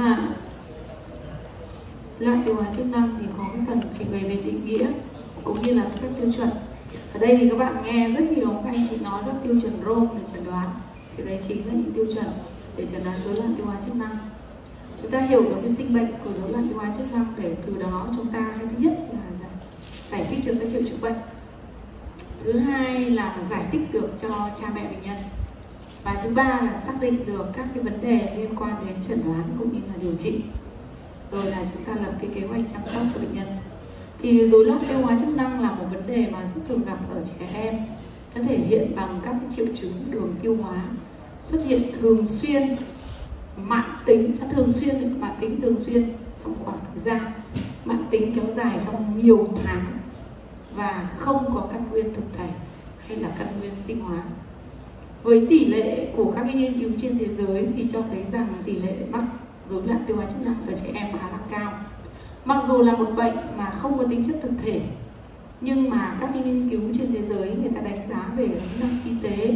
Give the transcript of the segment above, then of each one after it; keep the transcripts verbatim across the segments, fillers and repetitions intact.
mà loại tiêu hóa chức năng thì có cái phần trình bày về định nghĩa cũng như là các tiêu chuẩn. Ở đây thì các bạn nghe rất nhiều các anh chị nói các tiêu chuẩn rôm để chẩn đoán, thì đấy chính là những tiêu chuẩn để chẩn đoán rối loạn tiêu hóa chức năng. Chúng ta hiểu được cái sinh bệnh của rối loạn tiêu hóa chức năng để từ đó chúng ta cái thứ nhất là giải thích được các triệu chứng bệnh, thứ hai là giải thích được cho cha mẹ bệnh nhân, và thứ ba là xác định được các cái vấn đề liên quan đến chẩn đoán cũng như là điều trị, rồi là chúng ta lập cái kế hoạch chăm sóc cho bệnh nhân. Thì rối loạn tiêu hóa chức năng là một vấn đề mà rất thường gặp ở trẻ em, nó thể hiện bằng các cái triệu chứng đường tiêu hóa xuất hiện thường xuyên, mãn tính, thường xuyên, mãn tính thường xuyên trong khoảng thời gian, mãn tính kéo dài trong nhiều tháng và không có căn nguyên thực thể hay là căn nguyên sinh hóa. Với tỷ lệ của các cái nghiên cứu trên thế giới thì cho thấy rằng tỷ lệ mắc rối loạn tiêu hóa chức năng ở trẻ em khá là cao. Mặc dù là một bệnh mà không có tính chất thực thể, nhưng mà các cái nghiên cứu trên thế giới người ta đánh giá về kỹ năng y tế,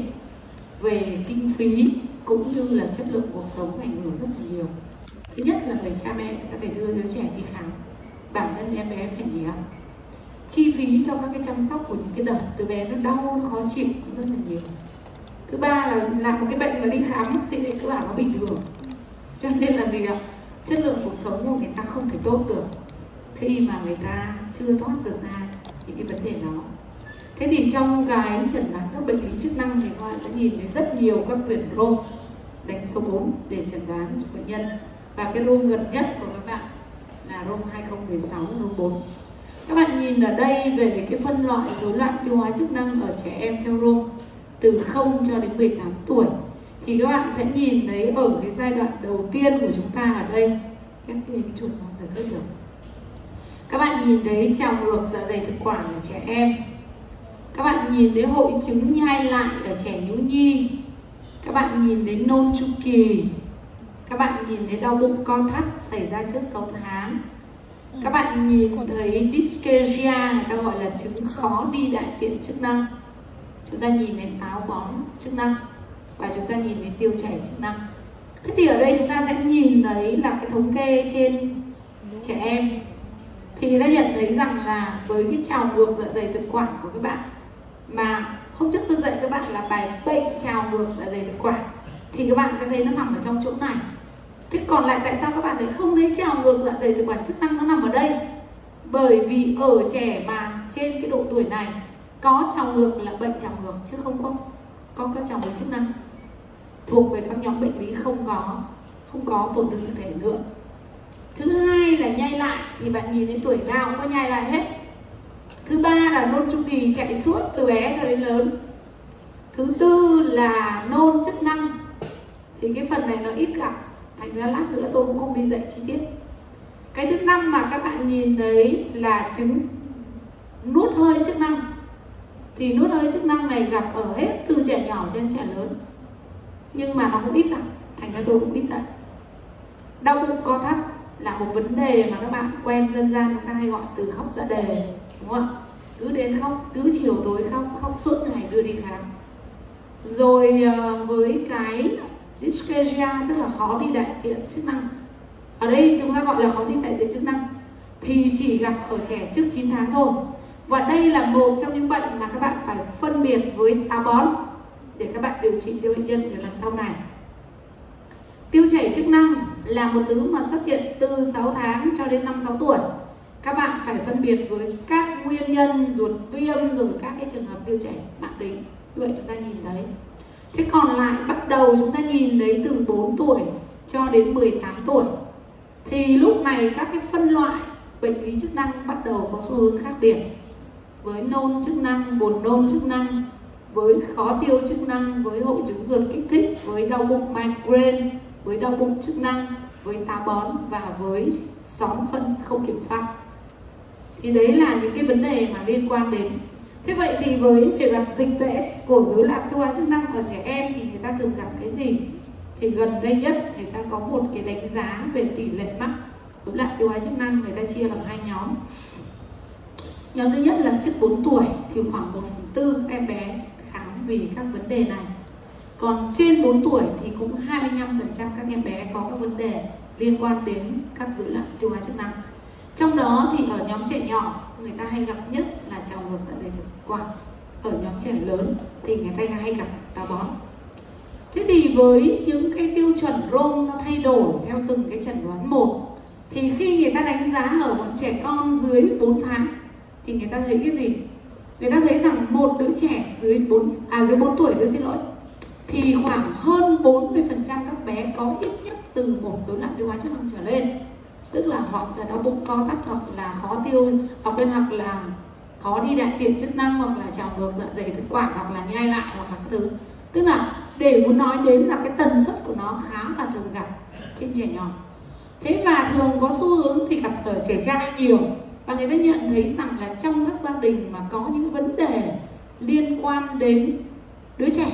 về kinh phí cũng như là chất lượng cuộc sống ảnh hưởng rất là nhiều. Thứ nhất là người cha mẹ sẽ phải đưa đứa trẻ đi khám, bản thân em bé phải nghỉ học. Chi phí cho các cái chăm sóc của những cái đợt đứa bé nó đau, nó khó chịu cũng rất là nhiều. Thứ ba là làm một cái bệnh mà đi khám bác sĩ thì cứ bảo nó bình thường, cho nên là gì ạ? Chất lượng cuộc sống của người ta không thể tốt được khi mà người ta chưa thoát được ra những cái vấn đề đó. Thế thì trong cái chẩn đoán các bệnh lý chức năng thì các bạn sẽ nhìn thấy rất nhiều các quyển rôm đánh số bốn để chẩn đoán cho bệnh nhân, và cái rôm gần nhất của các bạn là rôm hai không một sáu, rôm bốn. Các bạn nhìn ở đây về cái phân loại rối loạn tiêu hóa chức năng ở trẻ em theo rôm từ không cho đến mười tám tuổi, thì các bạn sẽ nhìn thấy ở cái giai đoạn đầu tiên của chúng ta ở đây, cái chuột nó giải quyết được. Các bạn nhìn thấy trào ngược dạ dày thực quản ở trẻ em, các bạn nhìn thấy hội chứng nhai lại ở trẻ nhũ nhi, các bạn nhìn thấy nôn chu kỳ, các bạn nhìn thấy đau bụng co thắt xảy ra trước sáu tháng, các bạn nhìn thấy dysphagia, người ta gọi là chứng khó đi đại tiện chức năng, chúng ta nhìn thấy táo bón chức năng, và chúng ta nhìn thấy tiêu chảy chức năng. Thế thì ở đây chúng ta sẽ nhìn thấy là cái thống kê trên trẻ em, thì người ta nhận thấy rằng là với cái trào ngược dạ dày thực quản của các bạn, mà hôm trước tôi dạy các bạn là bài bệnh trào ngược dạ dày thực quản, thì các bạn sẽ thấy nó nằm ở trong chỗ này. Thế còn lại tại sao các bạn lại không thấy trào ngược dạ dày thực quản chức năng nó nằm ở đây? Bởi vì ở trẻ mà trên cái độ tuổi này có trào ngược là bệnh trào ngược, chứ không có có các trào ngược chức năng thuộc về các nhóm bệnh lý không có không có tổn thương cơ thể nữa. Thứ hai là nhai lại, thì bạn nhìn đến tuổi nào cũng có nhai lại hết. Thứ ba là nôn chu kỳ chạy suốt từ bé cho đến lớn. Thứ tư là nôn chức năng, thì cái phần này nó ít gặp, thành ra lát nữa tôi cũng không đi dạy chi tiết. Cái thứ năm mà các bạn nhìn thấy là chứng nuốt hơi chức năng, thì nuốt hơi chức năng này gặp ở hết từ trẻ nhỏ cho đến trẻ lớn, nhưng mà nó cũng ít gặp, thành ra tôi cũng ít dạy. Đau bụng co thắt là một vấn đề mà các bạn quen dân gian chúng ta hay gọi từ khóc dạ đề, đúng không ạ? Cứ đến khóc, cứ chiều tối khóc, khóc suốt ngày đưa đi khám. Rồi với cái dysphagia, tức là khó đi đại tiện chức năng, ở đây chúng ta gọi là khó đi đại tiện chức năng, thì chỉ gặp ở trẻ trước chín tháng thôi. Và đây là một trong những bệnh mà các bạn phải phân biệt với táo bón để các bạn điều trị cho bệnh nhân về mặt sau này. Tiêu chảy chức năng là một thứ mà xuất hiện từ sáu tháng cho đến năm sáu tuổi. Các bạn phải phân biệt với các nguyên nhân ruột viêm, rồi các cái trường hợp tiêu chảy mãn tính. Như vậy chúng ta nhìn thấy. Thế còn lại bắt đầu chúng ta nhìn thấy từ bốn tuổi cho đến mười tám tuổi, thì lúc này các cái phân loại bệnh lý chức năng bắt đầu có xu hướng khác biệt. Với nôn chức năng, buồn nôn chức năng, với khó tiêu chức năng, với hội chứng ruột kích thích, với đau bụng migraine, với đau bụng chức năng, với táo bón và với xón phân không kiểm soát. Thì đấy là những cái vấn đề mà liên quan đến. Thế vậy thì với về mặt dịch tễ của rối loạn tiêu hóa chức năng ở trẻ em thì người ta thường gặp cái gì? Thì gần đây nhất người ta có một cái đánh giá về tỷ lệ mắc rối loạn tiêu hóa chức năng, người ta chia làm hai nhóm. Nhóm thứ nhất là trước bốn tuổi thì khoảng một phần tư các em bé khám vì các vấn đề này. Còn trên bốn tuổi thì cũng hai mươi lăm phần trăm các em bé có các vấn đề liên quan đến các rối loạn tiêu hóa chức năng. Trong đó thì ở nhóm trẻ nhỏ người ta hay gặp nhất là trào ngược dạ dày thực quản. Ở nhóm trẻ lớn thì người ta hay gặp táo bón. Thế thì với những cái tiêu chuẩn Rome nó thay đổi theo từng cái chẩn đoán một, thì khi người ta đánh giá ở bọn trẻ con dưới bốn tháng thì người ta thấy cái gì? Người ta thấy rằng một đứa trẻ dưới bốn à dưới bốn tuổi, tôi xin lỗi, thì khoảng hơn bốn mươi phần trăm các bé có ít nhất từ một rối loạn tiêu hóa chức năng trở lên. Tức là hoặc là đau bụng co thắt, hoặc là khó tiêu, hoặc là, hoặc là khó đi đại tiện chức năng, hoặc là trào ngược dạ dày thực quản, hoặc là nhai lại, hoặc là các thứ. Tức là để muốn nói đến là cái tần suất của nó khá là thường gặp trên trẻ nhỏ. Thế và thường có xu hướng thì gặp ở trẻ trai nhiều. Và người ta nhận thấy rằng là trong các gia đình mà có những vấn đề liên quan đến đứa trẻ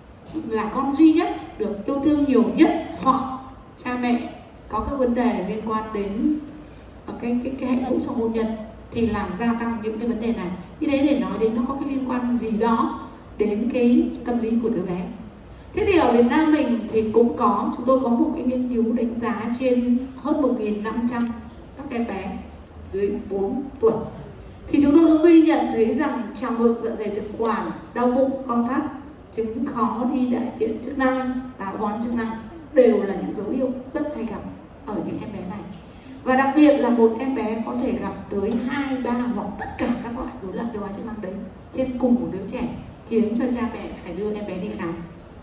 là con duy nhất được yêu thương nhiều nhất, hoặc cha mẹ có các vấn đề liên quan đến cái, cái, cái hạnh phúc trong hôn nhân, thì làm gia tăng những cái vấn đề này. Như thế để nói đến nó có cái liên quan gì đó đến cái tâm lý của đứa bé. Thế thì ở Việt Nam mình thì cũng có, chúng tôi có một cái nghiên cứu đánh giá trên hơn một nghìn năm trăm các em bé dưới bốn tuổi. Thì chúng tôi có ghi nhận thấy rằng trào ngược dạ dày thực quản, đau bụng co thắt, chứng khó đi đại tiện chức năng, táo bón chức năng đều là những dấu hiệu rất hay gặp ở những em bé này. Và đặc biệt là một em bé có thể gặp tới hai, ba hoặc tất cả các loại rối loạn tiêu hóa chức năng đấy trên cùng một đứa trẻ, khiến cho cha mẹ phải đưa em bé đi khám.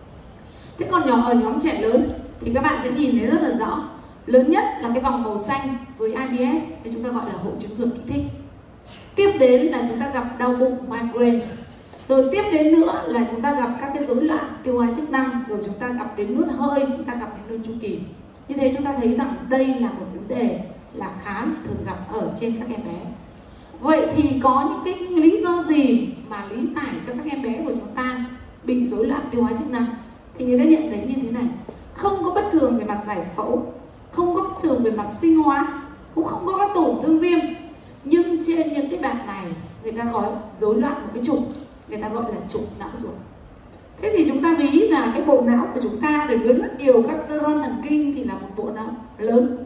Thế còn nhỏ ở nhóm trẻ lớn thì các bạn sẽ nhìn thấy rất là rõ. Lớn nhất là cái vòng màu xanh với I B S, thì chúng ta gọi là hội chứng ruột kích thích. Tiếp đến là chúng ta gặp đau bụng, migraine. Rồi tiếp đến nữa là chúng ta gặp các cái rối loạn tiêu hóa chức năng, rồi chúng ta gặp đến nuốt hơi, chúng ta gặp đến nuốt chu kỳ. Như thế chúng ta thấy rằng đây là một vấn đề là khá thường gặp ở trên các em bé. Vậy thì có những cái lý do gì mà lý giải cho các em bé của chúng ta bị rối loạn tiêu hóa chức năng? Thì người ta nhận thấy như thế này: không có bất thường về mặt giải phẫu, không có bất thường về mặt sinh hóa, cũng không có các tổn thương viêm, nhưng trên những cái bạn này người ta có rối loạn một cái trục, người ta gọi là trục não ruột. Thế thì chúng ta ví là cái bộ não của chúng ta được với rất nhiều các neuron thần kinh thì là một bộ não lớn,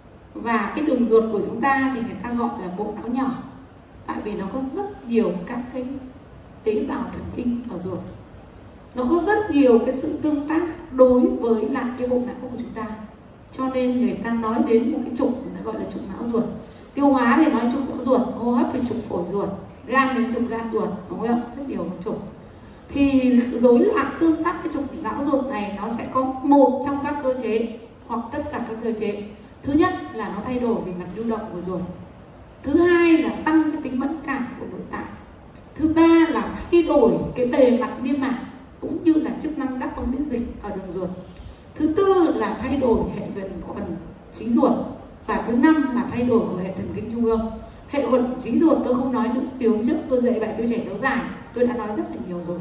và cái đường ruột của chúng ta thì người ta gọi là bộ não nhỏ, tại vì nó có rất nhiều các cái tế bào thần kinh ở ruột, nó có rất nhiều cái sự tương tác đối với lại cái bộ não của chúng ta, cho nên người ta nói đến một cái trục người ta gọi là trục não ruột. Tiêu hóa thì nói trục não ruột, hô hấp thì trục phổi ruột, gan đến trục gan ruột, đúng không? Rất nhiều cái trục. Thì rối loạn tương tác cái trục não ruột này nó sẽ có một trong các cơ chế hoặc tất cả các cơ chế. Thứ nhất là nó thay đổi về mặt lưu động của ruột. Thứ hai là tăng cái tính mẫn cảm của nội tạng. Thứ ba là thay đổi cái bề mặt niêm mạc cũng như là chức năng đáp ứng miễn dịch ở đường ruột. Thứ tư là thay đổi hệ vận khuẩn trí ruột. Và thứ năm là thay đổi của hệ thần kinh trung ương. Hệ khuẩn trí ruột tôi không nói nữa, điều trước tôi dạy bài tiêu chảy kéo dài tôi đã nói rất là nhiều rồi.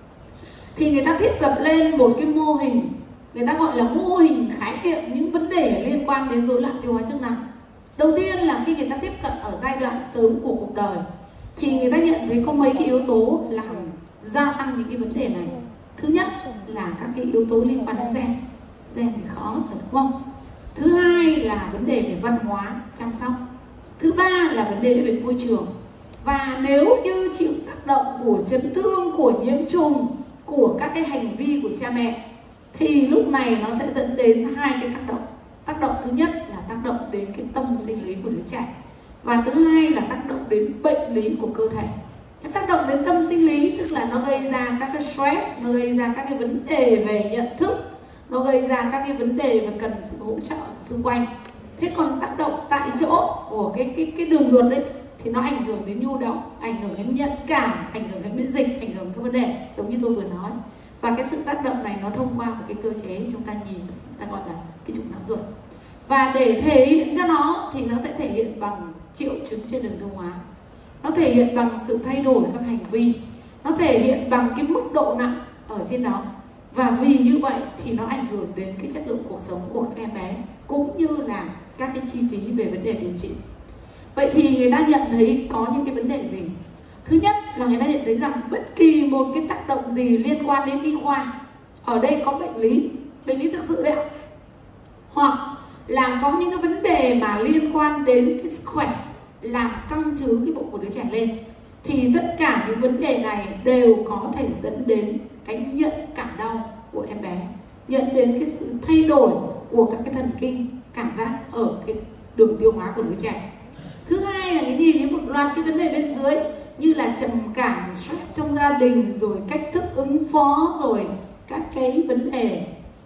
Thì người ta thiết lập lên một cái mô hình, người ta gọi là mô hình khái niệm những vấn đề liên quan đến rối loạn tiêu hóa chức năng. Đầu tiên là khi người ta tiếp cận ở giai đoạn sớm của cuộc đời thì người ta nhận thấy có mấy cái yếu tố làm gia tăng những cái vấn đề này. Thứ nhất là các cái yếu tố liên quan đến gen. Gen thì khó phải đúng không? Thứ hai là vấn đề về văn hóa chăm sóc. Thứ ba là vấn đề về môi trường. Và nếu như chịu tác động của chấn thương, của nhiễm trùng, của các cái hành vi của cha mẹ thì lúc này nó sẽ dẫn đến hai cái tác động. Tác động thứ nhất là tác động đến cái tâm sinh lý của đứa trẻ, và thứ hai là tác động đến bệnh lý của cơ thể. Cái tác động đến tâm sinh lý tức là nó gây ra các cái stress, nó gây ra các cái vấn đề về nhận thức, nó gây ra các cái vấn đề mà cần sự hỗ trợ xung quanh. Thế còn tác động tại chỗ của cái cái cái đường ruột đấy thì nó ảnh hưởng đến nhu động, ảnh hưởng đến nhận cảm, ảnh hưởng đến miễn dịch, ảnh hưởng đến các vấn đề giống như tôi vừa nói. Và cái sự tác động này nó thông qua một cái cơ chế chúng ta nhìn, ta gọi là cái trục não ruột. Và để thể hiện cho nó thì nó sẽ thể hiện bằng triệu chứng trên đường tiêu hóa, nó thể hiện bằng sự thay đổi các hành vi, nó thể hiện bằng cái mức độ nặng ở trên đó. Và vì như vậy thì nó ảnh hưởng đến cái chất lượng cuộc sống của các em bé, cũng như là các cái chi phí về vấn đề điều trị. Vậy thì người ta nhận thấy có những cái vấn đề gì? Thứ nhất là người ta nhận thấy rằng bất kỳ một cái tác động gì liên quan đến y khoa, ở đây có bệnh lý, bệnh lý thực sự đấy ạ, hoặc là có những cái vấn đề mà liên quan đến cái sức khỏe, làm căng trướng cái bụng của đứa trẻ lên, thì tất cả những vấn đề này đều có thể dẫn đến cái nhận cảm đau của em bé, dẫn đến cái sự thay đổi của các cái thần kinh cảm giác ở cái đường tiêu hóa của đứa trẻ. Thứ hai là cái gì, đến một loạt cái vấn đề bên dưới như là trầm cảm, stress trong gia đình, rồi cách thức ứng phó, rồi các cái vấn đề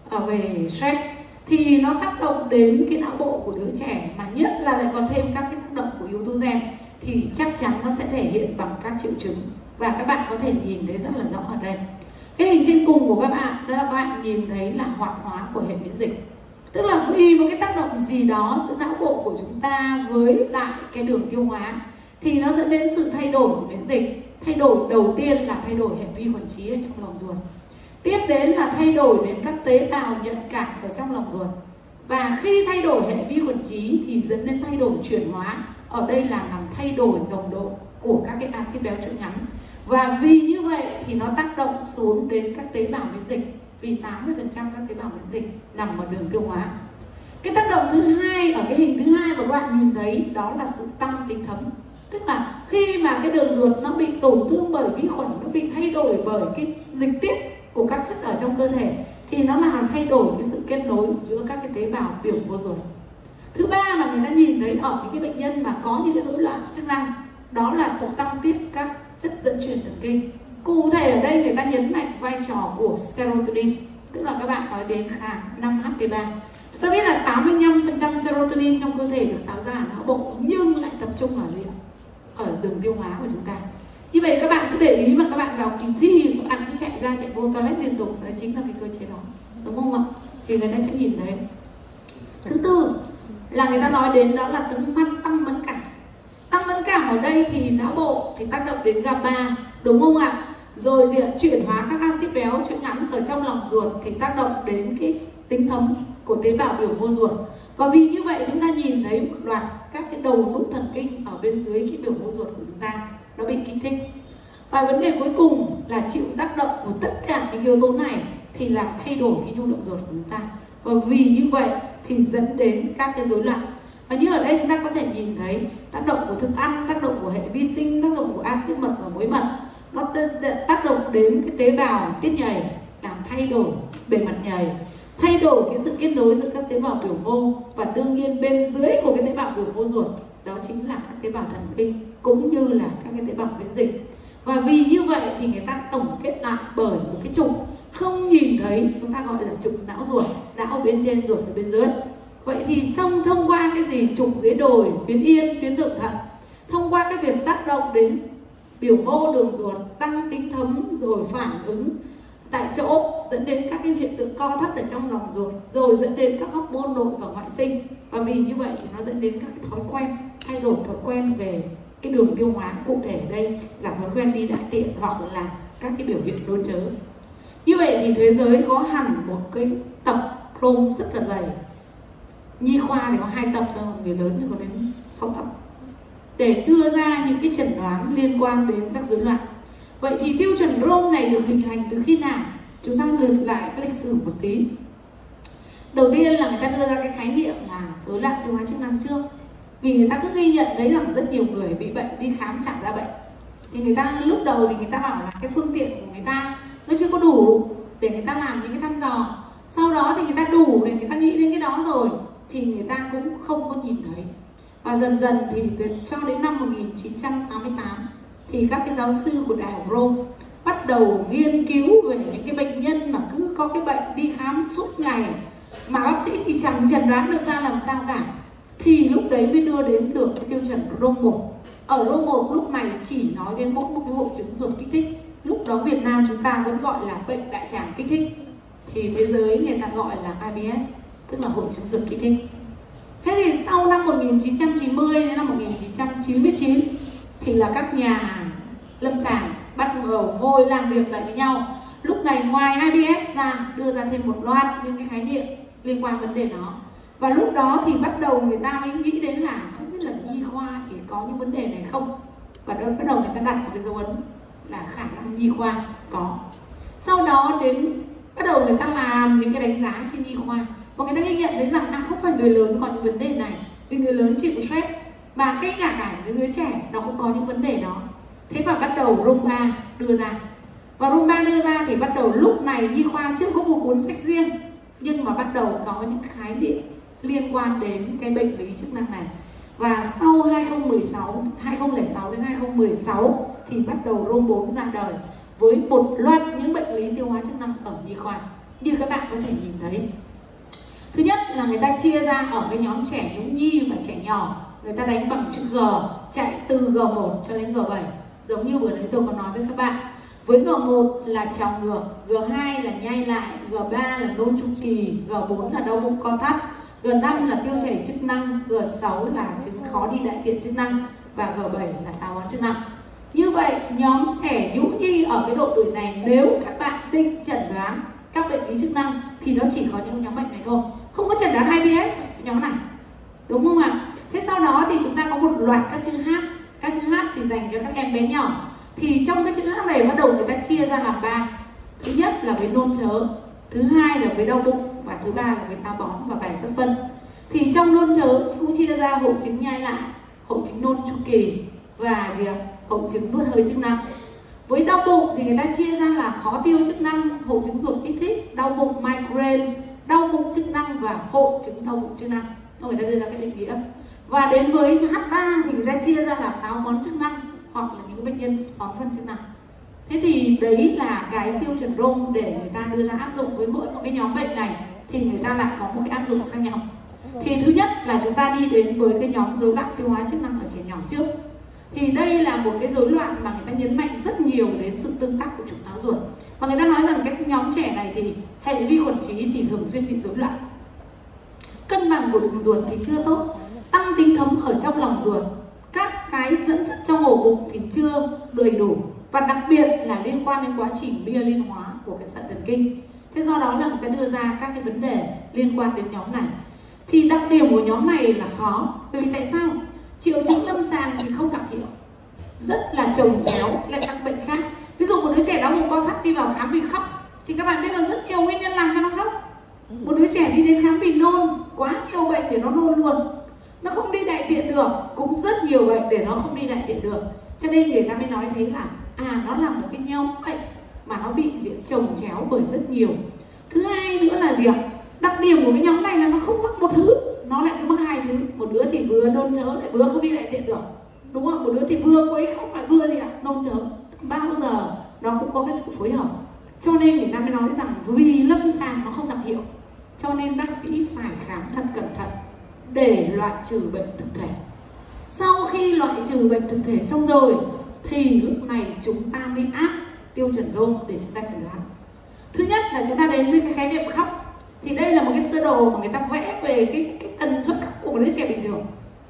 về stress, thì nó tác động đến cái não bộ của đứa trẻ, mà nhất là lại còn thêm các cái tác động của yếu tố gen, thì chắc chắn nó sẽ thể hiện bằng các triệu chứng, và các bạn có thể nhìn thấy rất là rõ ở đây. Cái hình trên cùng của các bạn đó là các bạn nhìn thấy là hoạt hóa của hệ miễn dịch, tức là vì một cái tác động gì đó giữa não bộ của chúng ta với lại cái đường tiêu hóa thì nó dẫn đến sự thay đổi của miễn dịch. Thay đổi đầu tiên là thay đổi hệ vi khuẩn trí ở trong lòng ruột, tiếp đến là thay đổi đến các tế bào nhận cảm ở trong lòng ruột, và khi thay đổi hệ vi khuẩn trí thì dẫn đến thay đổi chuyển hóa, ở đây là làm thay đổi nồng độ của các cái axit béo chuỗi ngắn, và vì như vậy thì nó tác động xuống đến các tế bào miễn dịch, vì tám mươi phần trăm các tế bào miễn dịch nằm ở đường tiêu hóa. Cái tác động thứ hai ở cái hình thứ hai mà các bạn nhìn thấy đó là sự tăng tính thấm, tức là khi mà cái đường ruột nó bị tổn thương bởi vi khuẩn, nó bị thay đổi bởi cái dịch tiết của các chất ở trong cơ thể, thì nó làm thay đổi cái sự kết nối giữa các cái tế bào biểu mô ruột. Thứ ba mà người ta nhìn thấy ở những cái bệnh nhân mà có những cái rối loạn chức năng đó là sự tăng tiết các chất dẫn truyền thần kinh. Cụ thể ở đây người ta nhấn mạnh vai trò của serotonin, tức là các bạn nói đến kháng năm H T ba. Chúng ta biết là tám mươi lăm phần trăm serotonin trong cơ thể được tạo ra ở não bộ, nhưng lại tập trung ở gì? Ở đường tiêu hóa của chúng ta. Như vậy các bạn cứ để ý mà các bạn vào kỳ thi, các bạn cứ chạy ra chạy vô toilet liên tục, đó chính là cái cơ chế đó, đúng không ạ? Thì người ta sẽ nhìn thấy. Thứ tư là người ta nói đến đó là tính tăng tăng mẫn cảm. Tăng mẫn cảm ở đây thì não bộ thì tác động đến GABA, đúng không ạ? Rồi gì ạ? Chuyển hóa các axit béo chuỗi ngắn ở trong lòng ruột thì tác động đến cái tính thấm của tế bào biểu mô ruột. Và vì như vậy chúng ta nhìn thấy một loạt các cái đầu nút thần kinh ở bên dưới cái biểu mô ruột của chúng ta nó bị kích thích. Và vấn đề cuối cùng là chịu tác động của tất cả những yếu tố này thì làm thay đổi cái nhu động ruột của chúng ta. Và vì như vậy thì dẫn đến các cái rối loạn. Và như ở đây chúng ta có thể nhìn thấy tác động của thức ăn, tác động của hệ vi sinh, tác động của axit mật và muối mật, nó tác động đến cái tế bào tiết nhầy, làm thay đổi bề mặt nhầy, thay đổi cái sự kết nối giữa các tế bào biểu mô, và đương nhiên bên dưới của cái tế bào biểu mô ruột đó chính là các tế bào thần kinh cũng như là các cái tế bào miễn dịch. Và vì như vậy thì người ta tổng kết lại bởi một cái trục không nhìn thấy, chúng ta gọi là trục não ruột, não bên trên ruột ở bên dưới. Vậy thì xong thông qua cái gì? Trục dưới đồi, tuyến yên, tuyến thượng thận, thông qua cái việc tác động đến biểu mô đường ruột, tăng tính thấm, rồi phản ứng tại chỗ, dẫn đến các cái hiện tượng co thắt ở trong lòng ruột, rồi dẫn đến các hormone nội và ngoại sinh. Và vì như vậy thì nó dẫn đến các cái thói quen, thay đổi thói quen về cái đường tiêu hóa. Cụ thể ở đây là thói quen đi đại tiện hoặc là các cái biểu hiện nôn chớ. Như vậy thì thế giới có hẳn một cái tập Chrome rất là dày. Nhi khoa thì có hai tập thôi, người lớn thì có đến sáu tập, để đưa ra những cái chẩn đoán liên quan đến các rối loạn. Vậy thì tiêu chuẩn Rome này được hình thành từ khi nào? Chúng ta lượt lại cái lịch sử một tí. Đầu tiên là người ta đưa ra cái khái niệm là rối loạn tiêu hóa chức năng trước. Vì người ta cứ ghi nhận thấy rằng rất nhiều người bị bệnh đi khám chẳng ra bệnh. Thì người ta lúc đầu thì người ta bảo là cái phương tiện của người ta nó chưa có đủ để người ta làm những cái thăm dò. Sau đó thì người ta đủ để người ta nghĩ đến cái đó rồi thì người ta cũng không có nhìn thấy. Và dần dần thì cho đến năm một nghìn chín trăm tám mươi tám thì các cái giáo sư của Đại học Rome bắt đầu nghiên cứu về những cái bệnh nhân mà cứ có cái bệnh đi khám suốt ngày mà bác sĩ thì chẳng chẩn đoán được ra làm sao cả. Thì lúc đấy mới đưa đến được cái tiêu chuẩn Rome một. Ở Rome một lúc này chỉ nói đến mỗi một cái hội chứng ruột kích thích. Lúc đó Việt Nam chúng ta vẫn gọi là bệnh đại tràng kích thích, thì thế giới người ta gọi là I B S, tức là hội chứng ruột kích thích. Thế thì sau năm một nghìn chín trăm chín mươi đến năm một nghìn chín trăm chín mươi chín thì là các nhà lâm sàng bắt đầu ngồi làm việc lại với nhau. Lúc này ngoài I B S ra đưa ra thêm một loạt những cái khái niệm liên quan vấn đề đó. Và lúc đó thì bắt đầu người ta mới nghĩ đến là không biết là nhi khoa thì có những vấn đề này không. Và đó bắt đầu người ta đặt một cái dấu ấn là khả năng nhi khoa có. Sau đó đến bắt đầu người ta làm những cái đánh giá trên nhi khoa. và người ta ghi nhận thấy rằng à, không phải người lớn có những vấn đề này, vì người lớn chịu stress, và cái cả cả những đứa trẻ nó cũng có những vấn đề đó. Thế và bắt đầu Rumba đưa ra, và Rumba đưa ra thì bắt đầu lúc này nhi khoa chưa có một cuốn sách riêng, nhưng mà bắt đầu có những khái niệm liên quan đến cái bệnh lý chức năng này. Và sau hai không một sáu, hai không không sáu đến hai không một sáu thì bắt đầu Rom bốn ra đời với một loạt những bệnh lý tiêu hóa chức năng ở nhi khoa như các bạn có thể nhìn thấy. Thứ nhất là người ta chia ra ở cái nhóm trẻ nhũ nhi và trẻ nhỏ, người ta đánh bằng chữ G, chạy từ G một cho đến G bảy, giống như vừa nãy tôi có nói với các bạn. Với G một là trào ngược, G hai là nhai lại, G ba là nôn chu kỳ, G bốn là đau bụng co thắt, G năm là tiêu chảy chức năng, G sáu là chứng khó đi đại tiện chức năng, và G bảy là táo bón chức năng. Như vậy nhóm trẻ nhũ nhi ở cái độ tuổi này, nếu các bạn định chẩn đoán các bệnh lý chức năng thì nó chỉ có những nhóm bệnh này thôi, không có chẩn đoán I B S nhóm này, đúng không ạ? Thế sau đó thì chúng ta có một loạt các chữ H. Các chữ H thì dành cho các em bé nhỏ. Thì trong cái chữ H này bắt đầu người ta chia ra làm ba. Thứ nhất là với nôn chớ, thứ hai là với đau bụng, và thứ ba là với táo bón và bài xuất phân. Thì trong nôn chớ cũng chia ra hội chứng nhai lại, hội chứng nôn chu kỳ và gì ạ? Hội chứng nuốt hơi chức năng. Với đau bụng thì người ta chia ra là khó tiêu chức năng, hội chứng ruột kích thích, đau bụng migraine, đau bụng chức năng và hội chứng đau bụng chức năng. Người ta đưa ra cái định nghĩa. Và đến với H ba thì người ta chia ra là táo bón chức năng hoặc là những bệnh nhân xón phân chức năng. Thế thì đấy là cái tiêu chuẩn Rom để người ta đưa ra áp dụng với mỗi một cái nhóm bệnh này, thì người ta lại có một cái áp dụng khác nhau. Thì thứ nhất là chúng ta đi đến với cái nhóm rối loạn tiêu hóa chức năng ở trẻ nhỏ trước. Thì đây là một cái rối loạn mà người ta nhấn mạnh rất nhiều đến sự tương tác của trục não ruột. Và người ta nói rằng cái nhóm trẻ này thì hệ vi khuẩn trí thì thường xuyên bị rối loạn. Cân bằng của đường ruột thì chưa tốt, tăng tính thấm ở trong lòng ruột, các cái dẫn chất trong ổ bụng thì chưa đầy đủ, và đặc biệt là liên quan đến quá trình bia liên hóa của cái sợi thần kinh. Thế do đó là người ta đưa ra các cái vấn đề liên quan đến nhóm này. Thì đặc điểm của nhóm này là khó, bởi vì tại sao? Triệu chứng lâm sàng thì không đặc hiệu, rất là chồng chéo lại các bệnh khác. Ví dụ một đứa trẻ đau bụng co thắt đi vào khám vì khóc thì các bạn biết là rất nhiều nguyên nhân làm cho nó khóc. Một đứa trẻ đi đến khám vì nôn, quá nhiều bệnh để nó nôn luôn, nó không đi đại tiện được, cũng rất nhiều bệnh để nó không đi đại tiện được. Cho nên người ta mới nói thế là à, nó là một cái nhóm bệnh mà nó bị diễn chồng chéo bởi rất nhiều. Thứ hai nữa là gì ạ? Đặc điểm của cái nhóm này là nó không mắc một thứ, nó lại cứ mắc hai thứ. Một đứa thì vừa nôn chớ lại vừa không đi đại tiện được, đúng không? Một đứa thì vừa quấy khóc lại vừa gì ạ? Nôn chớ. Bao giờ nó cũng có cái sự phối hợp. Cho nên người ta mới nói rằng vì lâm sàng nó không đặc hiệu, cho nên bác sĩ phải khám thật cẩn thận để loại trừ bệnh thực thể. Sau khi loại trừ bệnh thực thể xong rồi thì lúc này chúng ta mới áp tiêu chuẩn Rom để chúng ta chẩn đoán. Thứ nhất là chúng ta đến với cái khái niệm khóc. Thì đây là một cái sơ đồ mà người ta vẽ về cái, cái tần suất khóc của một đứa trẻ bình thường.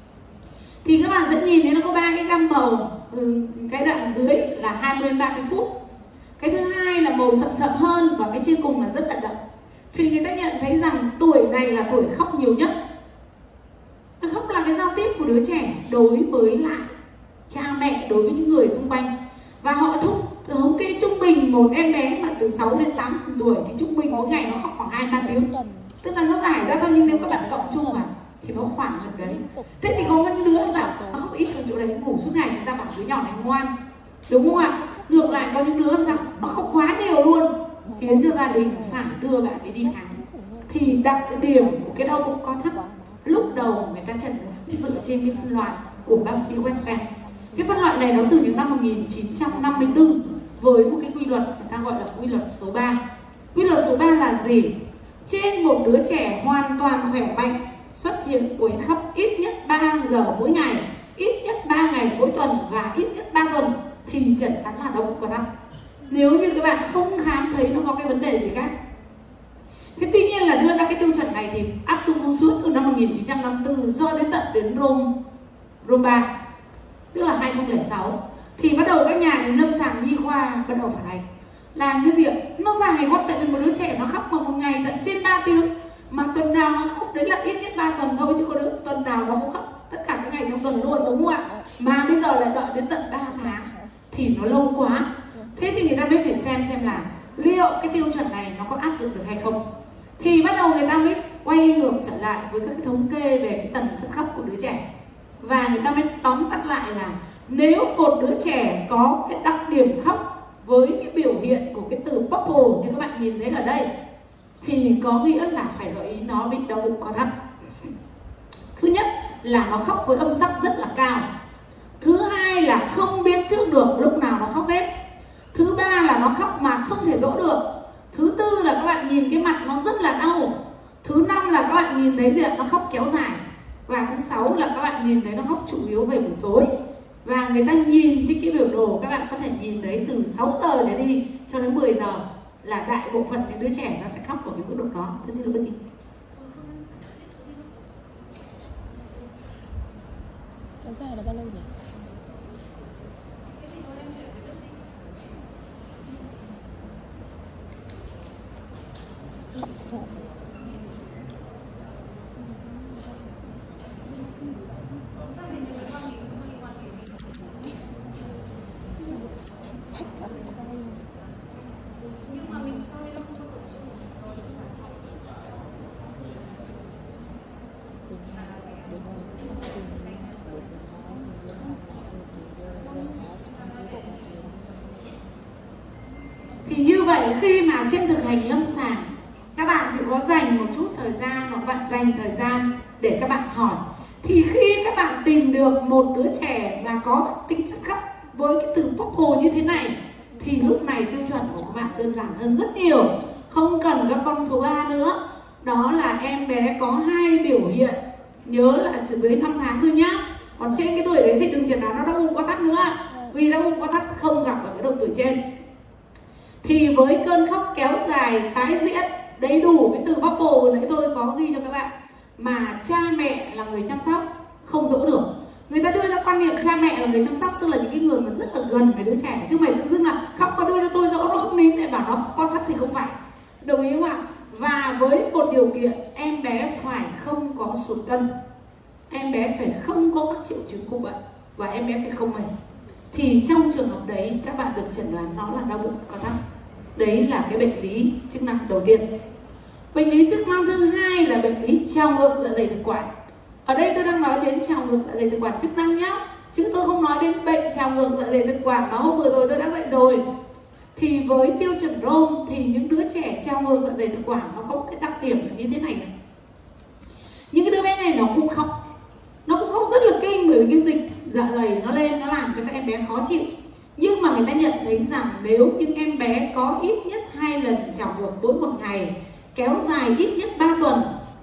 Thì các bạn sẽ nhìn thấy nó có ba cái gam màu. Cái đoạn dưới là hai mươi đến ba mươi phút. Cái thứ hai là màu sậm sậm hơn, và cái trên cùng là rất là đậm. Thì người ta nhận thấy rằng tuổi này là tuổi khóc nhiều nhất. Khóc là cái giao tiếp của đứa trẻ đối với lại cha mẹ, đối với những người xung quanh. Và họ thống, thống kê trung bình một em bé mà từ sáu đến tám tuổi thì trung bình mỗi ngày nó khóc khoảng hai ba tiếng. Tức là nó giải ra thôi, nhưng nếu các bạn cộng chung vào thì nó khoảng gần đấy. Thế thì có những đứa rằng nó khóc ít hơn chỗ đấy, ngủ suốt ngày, chúng ta bảo đứa nhỏ này ngoan, đúng không ạ? Ngược lại có những đứa rằng nó khóc quá nhiều luôn, khiến cho gia đình phải đưa bạn ấy đi khám. Thì đặc điểm của cái đau bụng co thắt lúc đầu người ta chẩn đoán dựa trên cái phân loại của bác sĩ Western. Cái phân loại này nó từ những năm một nghìn chín trăm năm mươi tư với một cái quy luật người ta gọi là quy luật số ba. Quy luật số ba là gì? Trên một đứa trẻ hoàn toàn khỏe mạnh xuất hiện quấy khóc ít nhất ba giờ mỗi ngày, ít nhất ba ngày mỗi tuần và ít nhất ba tuần thì chẩn đoán là đau bụng co thắt. Nếu như các bạn không khám thấy nó có cái vấn đề gì khác. Thế tuy nhiên là đưa ra cái tiêu chuẩn này thì áp dụng suốt từ năm một nghìn chín trăm năm mươi tư do đến tận đến Rom Rom ba, tức là hai không không sáu, thì bắt đầu các nhà đến lâm sàng nhi khoa bắt đầu phản ánh là như gì ạ? Nó dài quá, tại vì một đứa trẻ nó khóc vào một ngày tận trên ba tiếng, mà tuần nào nó khóc đấy là ít nhất ba tuần thôi, chứ có đứa tuần nào nó cũng khóc tất cả các ngày trong tuần luôn, đúng không ạ? Mà bây giờ lại đợi đến tận ba tháng thì nó lâu quá. Thế thì người ta mới phải xem xem là liệu cái tiêu chuẩn này nó có áp dụng được hay không. Thì bắt đầu người ta mới quay ngược trở lại với các cái thống kê về cái tần suất khóc của đứa trẻ. Và người ta mới tóm tắt lại là nếu một đứa trẻ có cái đặc điểm khóc với cái biểu hiện của cái từ purple như các bạn nhìn thấy ở đây, thì có nghĩa là phải gợi ý nó bị đau bụng co thắt. Thứ nhất là nó khóc với âm sắc rất là cao. Thứ hai là không biết trước được lúc nào nó khóc hết. Thứ ba là nó khóc mà không thể dỗ được. Thứ tư là các bạn nhìn cái mặt nó rất là đau. Thứ năm là các bạn nhìn thấy gì ạ? Nó khóc kéo dài. Và thứ sáu là các bạn nhìn thấy nó khóc chủ yếu về buổi tối. Và người ta nhìn trên cái biểu đồ, các bạn có thể nhìn thấy từ sáu giờ trở đi cho đến mười giờ là đại bộ phận những đứa trẻ nó sẽ khóc ở cái mức độ đó. Tôi xin lỗi bất tín. Kéo dài là bao lâu nhỉ? Thì như vậy khi mà trên thực hành lâm sàng các bạn chỉ có dành một chút thời gian hoặc bạn dành thời gian để các bạn hỏi, thì khi các bạn tìm được một đứa trẻ mà có tính chất khóc với cái từ purple như thế này thì lúc này tiêu chuẩn của các bạn đơn giản hơn rất nhiều, không cần các con số A nữa. Đó là em bé có hai biểu hiện, nhớ là chỉ dưới năm tháng thôi nhá. Còn trên cái tuổi đấy thì đừng chẩn đoán nó đau bụng co thắt nữa, vì đau bụng co thắt không gặp ở cái độ tuổi trên. Thì với cơn khóc kéo dài tái diễn đầy đủ cái từ purple vừa nãy tôi có ghi cho các bạn, mà cha mẹ là người chăm sóc không dỗ được. Người ta đưa ra quan niệm cha mẹ là người chăm sóc, tức là những cái người mà rất là gần với đứa trẻ, chứ mày tự dưng là khóc mà đưa cho tôi dỗ nó không nín lại bảo nó co thắt thì không phải. Đồng ý không ạ? Và với một điều kiện em bé phải không có sụt cân, em bé phải không có các triệu chứng của bệnh, và em bé phải không mệt. Thì trong trường hợp đấy các bạn được chẩn đoán nó là đau bụng co thắt. Đấy là cái bệnh lý chức năng đầu tiên. Bệnh lý chức năng thứ hai là bệnh lý trào ngược dạ dày thực quản. Ở đây tôi đang nói đến trào ngược dạ dày thực quản chức năng nhá, chứ tôi không nói đến bệnh trào ngược dạ dày thực quản đó hôm vừa rồi tôi đã dạy rồi. Thì với tiêu chuẩn Rome thì những đứa trẻ trào ngược dạ dày thực quản nó có một cái đặc điểm là như thế này. Những cái đứa bé này nó cũng khóc, nó cũng khóc rất là kinh, bởi vì cái dịch dạ dày nó lên nó làm cho các em bé khó chịu. Nhưng mà người ta nhận thấy rằng nếu những em bé có ít nhất hai lần trào ngược mỗi một ngày, kéo dài ít nhất ba tuần,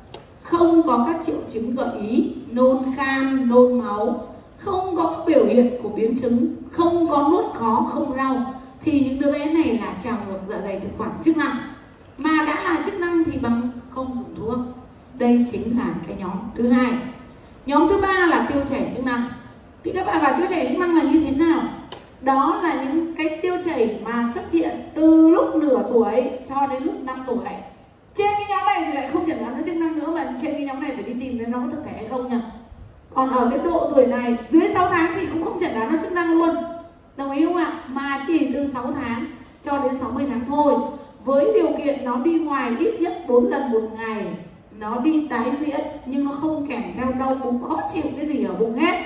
không có các triệu chứng gợi ý nôn khan, nôn máu, không có các biểu hiện của biến chứng, không có nuốt khó, không đau, thì những đứa bé này là trào ngược dạ dày thực quản chức năng. Mà đã là chức năng thì bằng không dùng thuốc. Đây chính là cái nhóm thứ hai. Nhóm thứ ba là tiêu chảy chức năng. Thì các bạn bảo tiêu chảy chức năng là như thế nào? Đó là những cái tiêu chảy mà xuất hiện từ lúc nửa tuổi cho đến lúc năm tuổi. Trên cái nhóm này thì lại không chẩn đoán nó chức năng nữa, mà trên cái nhóm này phải đi tìm xem nó có thực thể hay không nha. Còn ở cái độ tuổi này dưới sáu tháng thì cũng không chẩn đoán nó chức năng luôn. Đồng ý không ạ? Mà chỉ từ sáu tháng cho đến sáu mươi tháng thôi. Với điều kiện nó đi ngoài ít nhất bốn lần một ngày, nó đi tái diễn nhưng nó không kèm theo đau bụng khó chịu cái gì ở bụng hết,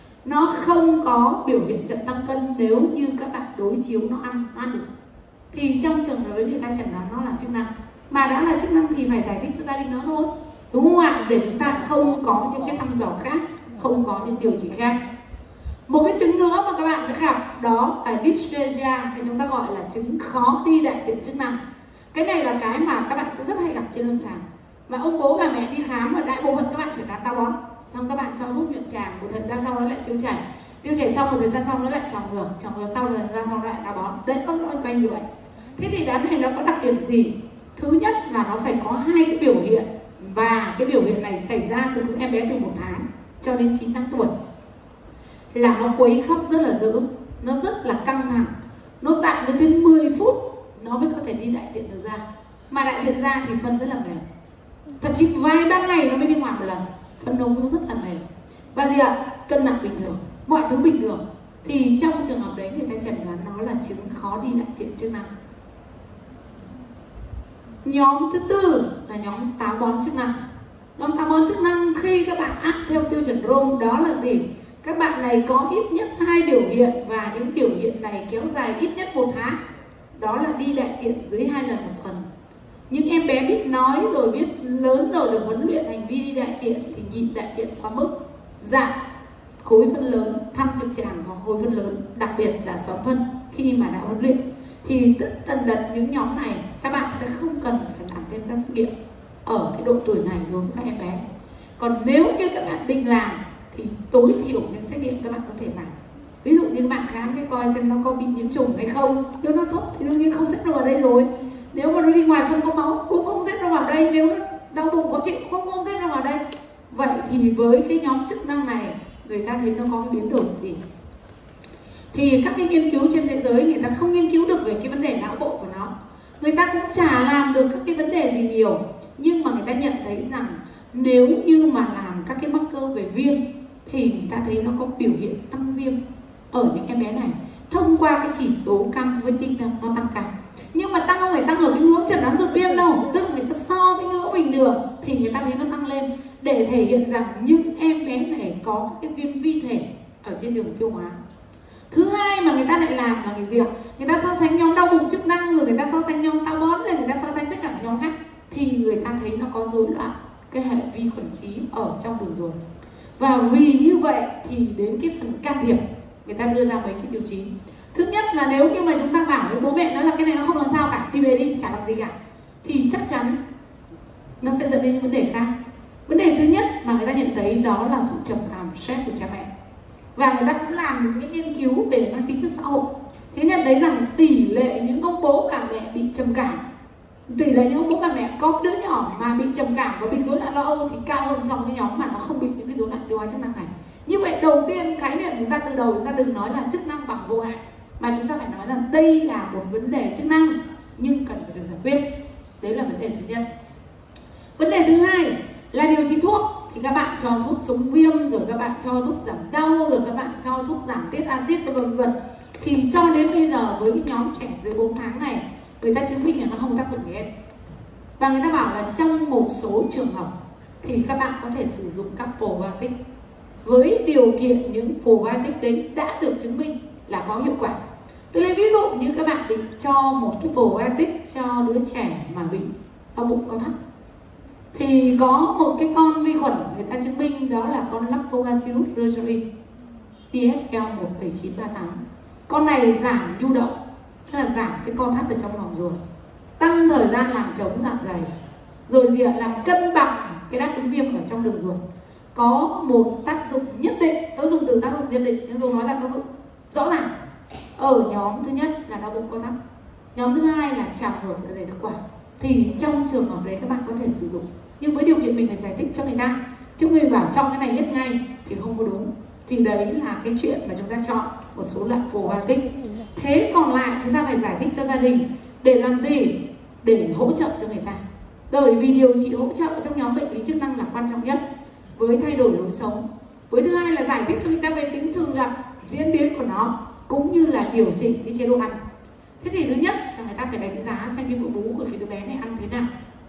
nó không có biểu hiện chậm tăng cân nếu như các bạn đối chiếu nó ăn ăn được, thì trong trường hợp đấy người ta chẩn đoán nó là chức năng. Mà đã là chức năng thì phải giải thích cho gia đình nó thôi, đúng không ạ? Để chúng ta không có những cái thăm dò khác, không có những điều chỉ khác. Một cái chứng nữa mà các bạn sẽ gặp đó là dysphagia, hay chúng ta gọi là chứng khó đi đại tiện chức năng. Cái này là cái mà các bạn sẽ rất hay gặp trên lâm sàng, và ông bố bà mẹ đi khám và đại bộ phận các bạn chẩn đoán táo bón, xong các bạn cho thuốc nhuận tràng, một thời gian sau nó lại tiêu chảy, tiêu chảy xong một thời gian sau nó lại trào ngược, trào ngược sau thời gian sau nó lại táo bón. Đấy, nó loanh quanh như vậy. Thế thì đám này nó có đặc điểm gì? Thứ nhất là nó phải có hai cái biểu hiện, và cái biểu hiện này xảy ra từ những em bé từ một tháng cho đến chín tháng tuổi. Là nó quấy khóc rất là dữ, nó rất là căng thẳng, nó dặn đến đến mười phút nó mới có thể đi đại tiện được ra. Mà đại tiện ra thì phân rất là mềm, thậm chí vài ba ngày nó mới đi ngoài một lần, phân nôn cũng rất là mềm. Và gì ạ? Cân nặng bình thường, mọi thứ bình thường. Thì trong trường hợp đấy người ta chẩn đoán nó là chứng khó đi đại tiện chức năng. Nhóm thứ tư là nhóm táo bón chức năng. Nhóm táo bón chức năng khi các bạn áp theo tiêu chuẩn Rome đó là gì? Các bạn này có ít nhất hai biểu hiện và những biểu hiện này kéo dài ít nhất một tháng. Đó là đi đại tiện dưới hai lần một tuần. Những em bé biết nói rồi, biết lớn rồi, được huấn luyện hành vi đi đại tiện thì nhịn đại tiện quá mức, giảm khối phân lớn, thăm trực tràng có khối phân lớn, đặc biệt là sáu phân khi mà đã huấn luyện. Thì tất tần tật những nhóm này các bạn sẽ không cần phải làm thêm các xét nghiệm ở cái độ tuổi này đối với các em bé. Còn nếu như các bạn định làm thì tối thiểu những xét nghiệm các bạn có thể làm. Ví dụ như các bạn khám cái coi xem nó có bị nhiễm trùng hay không. Nếu nó sốt thì đương nhiên không xếp nó vào đây rồi. Nếu mà nó đi ngoài phân có máu cũng không xếp nó vào đây. Nếu nó đau bụng có chịu cũng không xếp nó vào đây. Vậy thì với cái nhóm chức năng này người ta thấy nó có cái biến đổi gì? Thì các cái nghiên cứu trên thế giới người ta không nghiên cứu được về cái vấn đề não bộ của nó. Người ta cũng chả làm được các cái vấn đề gì nhiều. Nhưng mà người ta nhận thấy rằng nếu như mà làm các cái marker về viêm thì người ta thấy nó có biểu hiện tăng viêm ở những em bé này thông qua cái chỉ số cam với tinh nó tăng cao. Nhưng mà tăng không phải tăng ở cái ngưỡng chẩn đoán ruột viêm đâu, tức là người ta so với ngưỡng bình thường thì người ta thấy nó tăng lên để thể hiện rằng những em bé này có cái viêm vi thể ở trên đường tiêu hóa. Thứ hai mà người ta lại làm là cái gì ạ? Người ta so sánh nhóm đau bụng chức năng, rồi người ta so sánh nhóm táo bón, rồi người ta so sánh tất cả các nhóm khác thì người ta thấy nó có rối loạn cái hệ vi khuẩn trí ở trong đường ruột. Và vì như vậy thì đến cái phần can thiệp người ta đưa ra mấy cái tiêu chí. Thứ nhất là nếu như mà chúng ta bảo với bố mẹ nó là cái này nó không làm sao cả, đi về đi, chả làm gì cả, thì chắc chắn nó sẽ dẫn đến những vấn đề khác. Vấn đề thứ nhất mà người ta nhận thấy đó là sự trầm cảm, stress của cha mẹ. Và người ta cũng làm những nghiên cứu về mang tính chất xã hội. Thế nhận thấy rằng tỷ lệ những ông bố bà mẹ bị trầm cảm, tỷ lệ những ông bố bà mẹ có đứa nhỏ mà bị trầm cảm và bị rối loạn lo âu thì cao hơn so với cái nhóm mà nó không bị những cái rối loạn tiêu hóa chức năng này. Như vậy đầu tiên khái niệm chúng ta từ đầu chúng ta đừng nói là chức năng bằng vô hại, mà chúng ta phải nói rằng đây là một vấn đề chức năng nhưng cần phải được giải quyết. Đấy là vấn đề thứ nhất. Vấn đề thứ hai là điều trị thuốc. Thì các bạn cho thuốc chống viêm, rồi các bạn cho thuốc giảm đau, rồi các bạn cho thuốc giảm tiết axit vân vân. Thì cho đến bây giờ với cái nhóm trẻ dưới bốn tháng này, người ta chứng minh là nó không tác dụng gì hết. Và người ta bảo là trong một số trường hợp thì các bạn có thể sử dụng các probiotic với điều kiện những probiotic đấy đã được chứng minh là có hiệu quả. Tôi lấy ví dụ như các bạn định cho một cái probiotic cho đứa trẻ mà bị đau bụng cao thấp, thì có một cái con vi khuẩn người ta chứng minh đó là con Lactobacillus reuteri D S L một bảy chín ba tám. Con này giảm nhu động, tức là giảm cái co thắt ở trong lòng ruột, tăng thời gian làm chống dạ dày, rồi gì ạ, làm cân bằng cái đáp ứng viêm ở trong đường ruột. Có một tác dụng nhất định, tôi dùng từ tác dụng nhất định nhưng tôi nói là tác dụng rõ ràng ở nhóm thứ nhất là đau bụng co thắt, nhóm thứ hai là trào ngược dạ dày thực quản. Thì trong trường hợp đấy các bạn có thể sử dụng, nhưng với điều kiện mình phải giải thích cho người ta, chứ người bảo trong cái này hết ngay thì không có đúng. Thì đấy là cái chuyện mà chúng ta chọn một số loại probiotic. Thế còn lại chúng ta phải giải thích cho gia đình để làm gì? Để hỗ trợ cho người ta. Bởi vì điều trị hỗ trợ trong nhóm bệnh lý chức năng là quan trọng nhất, với thay đổi lối sống. Với thứ hai là giải thích cho người ta về tính thường gặp, diễn biến của nó, cũng như là điều chỉnh cái chế độ ăn. Thế thì thứ nhất là người ta phải đánh giá xem cái bữa bú của cái đứa bé này ăn thế nào.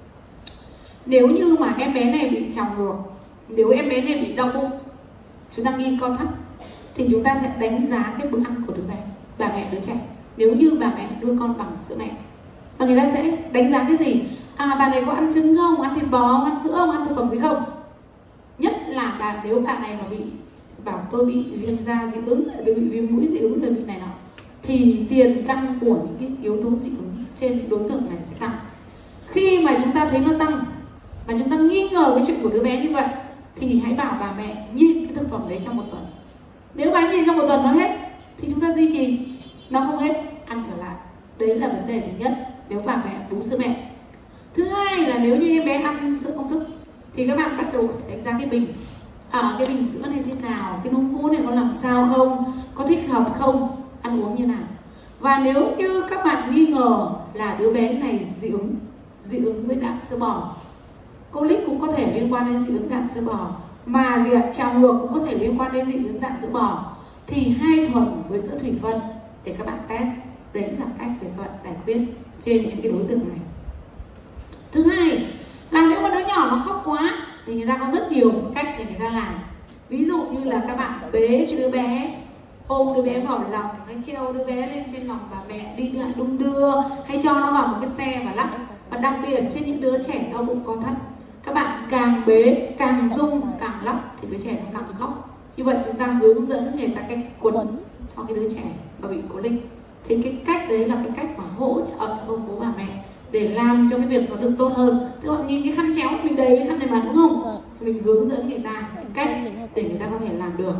Nếu như mà em bé này bị trào ngược, nếu em bé này bị đau bụng, chúng ta nghi co thắt, thì chúng ta sẽ đánh giá cái bữa ăn của đứa bé, bà mẹ đứa trẻ. Nếu như bà mẹ nuôi con bằng sữa mẹ, và người ta sẽ đánh giá cái gì? À, bà này có ăn trứng không, ăn thịt bò, ăn sữa không, ăn thực phẩm gì không? Nhất là bà nếu bà này mà bị bảo tôi bị viêm da dị ứng, tôi bị viêm mũi dị ứng, tôi bị này nọ, thì tiền căn của những cái yếu tố dị ứng trên đối tượng này sẽ tăng. Khi mà chúng ta thấy nó tăng mà chúng ta nghi ngờ cái chuyện của đứa bé như vậy thì hãy bảo bà mẹ nhìn cái thực phẩm đấy trong một tuần. Nếu bà nhìn trong một tuần nó hết thì chúng ta duy trì, nó không hết ăn trở lại. Đấy là vấn đề thứ nhất nếu bà mẹ bú sữa mẹ. Thứ hai là nếu như em bé ăn sữa công thức thì các bạn bắt đầu phải đánh giá cái bình, à, cái bình sữa này thế nào, cái núm vú này có làm sao không, có thích hợp không, ăn uống như nào. Và nếu như các bạn nghi ngờ là đứa bé này dị ứng, dị ứng với đạm sữa bò, colic cũng có thể liên quan đến dị ứng đạm sữa bò, mà gì ạ, trào ngược cũng có thể liên quan đến dị ứng đạm sữa bò, thì hai thuần với sữa thủy phân để các bạn test. Đấy là cách để các bạn giải quyết trên những cái đối tượng này. Thứ hai là nếu mà đứa nhỏ nó khóc quá thì người ta có rất nhiều cách để người ta làm. Ví dụ như là các bạn bế đứa bé, ôm đứa bé vào lòng, hay treo đứa bé lên trên lòng bà mẹ đi lại đung đưa, hay cho nó vào một cái xe và lắc. Và đặc biệt trên những đứa trẻ đau bụng co thắt, các bạn càng bế, càng rung, càng lắc thì đứa trẻ nó càng khóc. Như vậy chúng ta hướng dẫn người ta cách quấn cho cái đứa trẻ mà bị cố linh. Thì cái cách đấy là cái cách mà hỗ trợ cho ông bố bà mẹ để làm cho cái việc nó được tốt hơn. Các bạn nhìn cái khăn chéo mình đầy cái khăn này mà đúng không? Thì mình hướng dẫn người ta cái cách để người ta có thể làm được.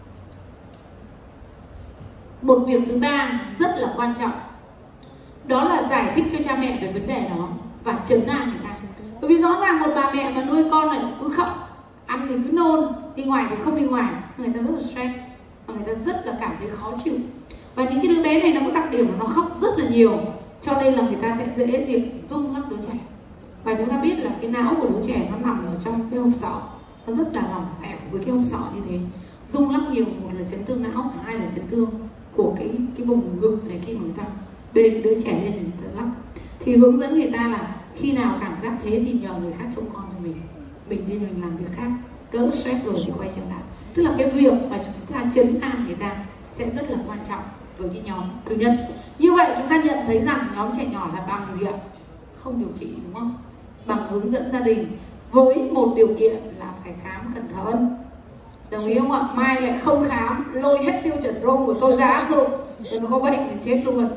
Một việc thứ ba rất là quan trọng, đó là giải thích cho cha mẹ về vấn đề đó và trấn an người ta. Bởi vì rõ ràng một bà mẹ mà nuôi con này cứ khóc, ăn thì cứ nôn, đi ngoài thì không đi ngoài, người ta rất là stress và người ta rất là cảm thấy khó chịu. Và những cái đứa bé này nó có đặc điểm là nó khóc rất là nhiều, cho nên là người ta sẽ dễ dịp rung lắc đứa trẻ. Và chúng ta biết là cái não của đứa trẻ nó nằm ở trong cái hộp sọ, nó rất là lỏng lẻo với cái hộp sọ như thế. Rung lắc nhiều, một là chấn thương não, hai là chấn thương của cái cái vùng ngực này khi mà người ta bê cái đứa trẻ lên để người ta lắc. Thì hướng dẫn người ta là khi nào cảm giác thế thì nhờ người khác trông con cho mình, mình đi mình làm việc khác, đỡ stress rồi thì quay trở lại. Tức là cái việc mà chúng ta trấn an người ta sẽ rất là quan trọng với cái nhóm thứ nhất. Như vậy chúng ta nhận thấy rằng nhóm trẻ nhỏ là bằng gì ạ? Không điều trị, đúng không? Bằng hướng dẫn gia đình, với một điều kiện là phải khám cẩn thận. Đồng ý không ạ? Mai lại không khám, lôi hết tiêu chuẩn Rome của tôi ra áp dụng, rồi nó có bệnh thì chết luôn.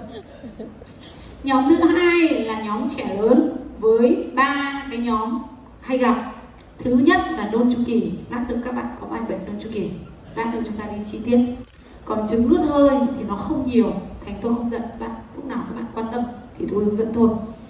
Nhóm thứ hai là nhóm trẻ lớn với ba cái nhóm hay gặp. Thứ nhất là nôn chu kỳ, lát nữa các bạn có bài bệnh nôn chu kỳ, lát nữa chúng ta đi chi tiết. Còn chứng nuốt hơi thì nó không nhiều, thành tôi không giận bạn, lúc nào các bạn quan tâm thì tôi hướng dẫn thôi.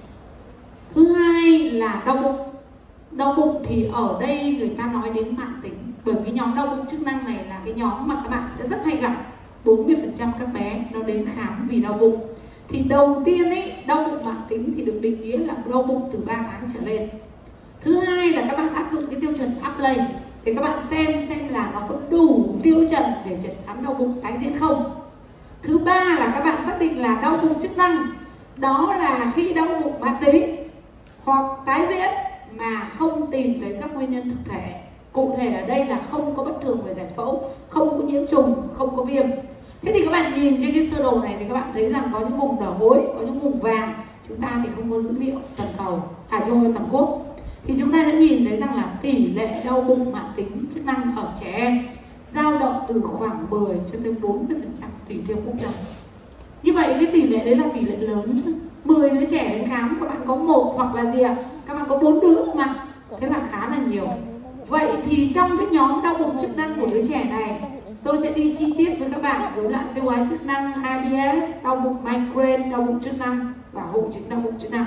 Thứ hai là đau bụng. Đau bụng thì ở đây người ta nói đến mãn tính, bởi vì nhóm đau bụng chức năng này là cái nhóm mà các bạn sẽ rất hay gặp. Bốn mươi phần trăm các bé nó đến khám vì đau bụng. Thì đầu tiên ấy, đau bụng mãn tính thì được định nghĩa là đau bụng từ ba tháng trở lên. Thứ hai là các bạn áp dụng cái tiêu chuẩn Apley thì các bạn xem xem là nó có đủ tiêu chuẩn để chẩn đoán đau bụng tái diễn không. Thứ ba là các bạn xác định là đau bụng chức năng, đó là khi đau bụng mãn tính hoặc tái diễn mà không tìm thấy các nguyên nhân thực thể. Cụ thể ở đây là không có bất thường về giải phẫu, không có nhiễm trùng, không có viêm. Thế thì các bạn nhìn trên cái sơ đồ này thì các bạn thấy rằng có những vùng đỏ hối, có những vùng vàng. Chúng ta thì không có dữ liệu toàn cầu, à trong toàn quốc. Thì chúng ta sẽ nhìn thấy rằng là tỷ lệ đau bụng mãn tính chức năng ở trẻ em dao động từ khoảng mười cho tới bốn mươi phần trăm tùy theo quốc gia. Như vậy cái tỷ lệ đấy là tỷ lệ lớn chứ. mười đứa trẻ đến khám các bạn có một hoặc là gì ạ? Các bạn có bốn đứa mà. Thế là khá là nhiều. Vậy thì trong cái nhóm đau bụng chức năng của đứa trẻ này, tôi sẽ đi chi tiết với các bạn rối loạn tiêu hóa chức năng, I B S, đau bụng migraine, đau bụng chức năng và hội chứng đau bụng chức năng.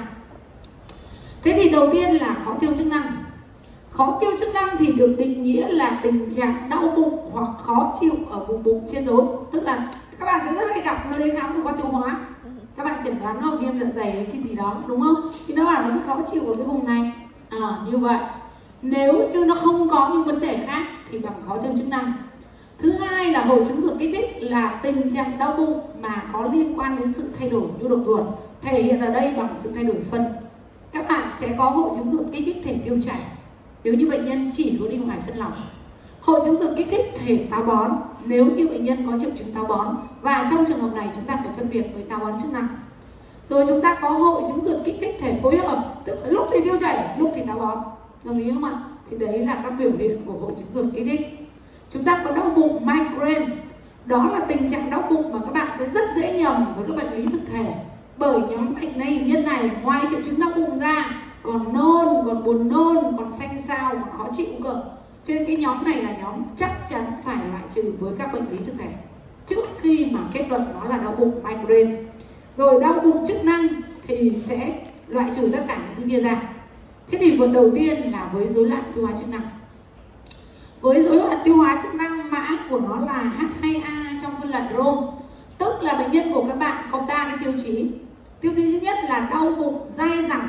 Thế thì đầu tiên là khó tiêu chức năng. Khó tiêu chức năng thì được định nghĩa là tình trạng đau bụng hoặc khó chịu ở vùng bụng trên rốn. Tức là các bạn sẽ rất hay gặp nó đến khám cơ quan tiêu hóa. Các bạn chẩn đoán nó viêm dạ dày hay cái gì đó, đúng không? Thì nó bảo nó khó chịu ở cái vùng này. À, như vậy nếu như nó không có những vấn đề khác thì bằng khó tiêu chức năng. Thứ hai là hội chứng ruột kích thích, là tình trạng đau bụng mà có liên quan đến sự thay đổi nhu động ruột, thể hiện ở đây bằng sự thay đổi phân. Các bạn sẽ có hội chứng ruột kích thích thể tiêu chảy nếu như bệnh nhân chỉ có đi ngoài phân lỏng. Hội chứng ruột kích thích thể táo bón nếu như bệnh nhân có triệu chứng táo bón, và trong trường hợp này chúng ta phải phân biệt với táo bón chức năng. Rồi chúng ta có hội chứng ruột kích thích thể phối hợp, tức là lúc thì tiêu chảy, lúc thì táo bón. Đồng ý không ạ? Thì đấy là các biểu hiện của hội chứng ruột kích thích. Chúng ta có đau bụng migraine, đó là tình trạng đau bụng mà các bạn sẽ rất dễ nhầm với các bệnh lý thực thể. Bởi nhóm bệnh này nhân này ngoài triệu chứng đau bụng ra còn nôn, còn buồn nôn, còn xanh xao, còn khó chịu cơ. Cho nên cái nhóm này là nhóm chắc chắn phải loại trừ với các bệnh lý thực thể trước khi mà kết luận nó là đau bụng migraine. Rồi đau bụng chức năng thì sẽ loại trừ tất cả những thứ kia ra. Thế thì vượt đầu tiên là với rối loạn tiêu hóa chức năng. Với rối loạn tiêu hóa chức năng, mã của nó là H hai A trong phân loại Rome. Tức là bệnh nhân của các bạn có ba cái tiêu chí. Tiêu chí thứ nhất là đau bụng dai dẳng,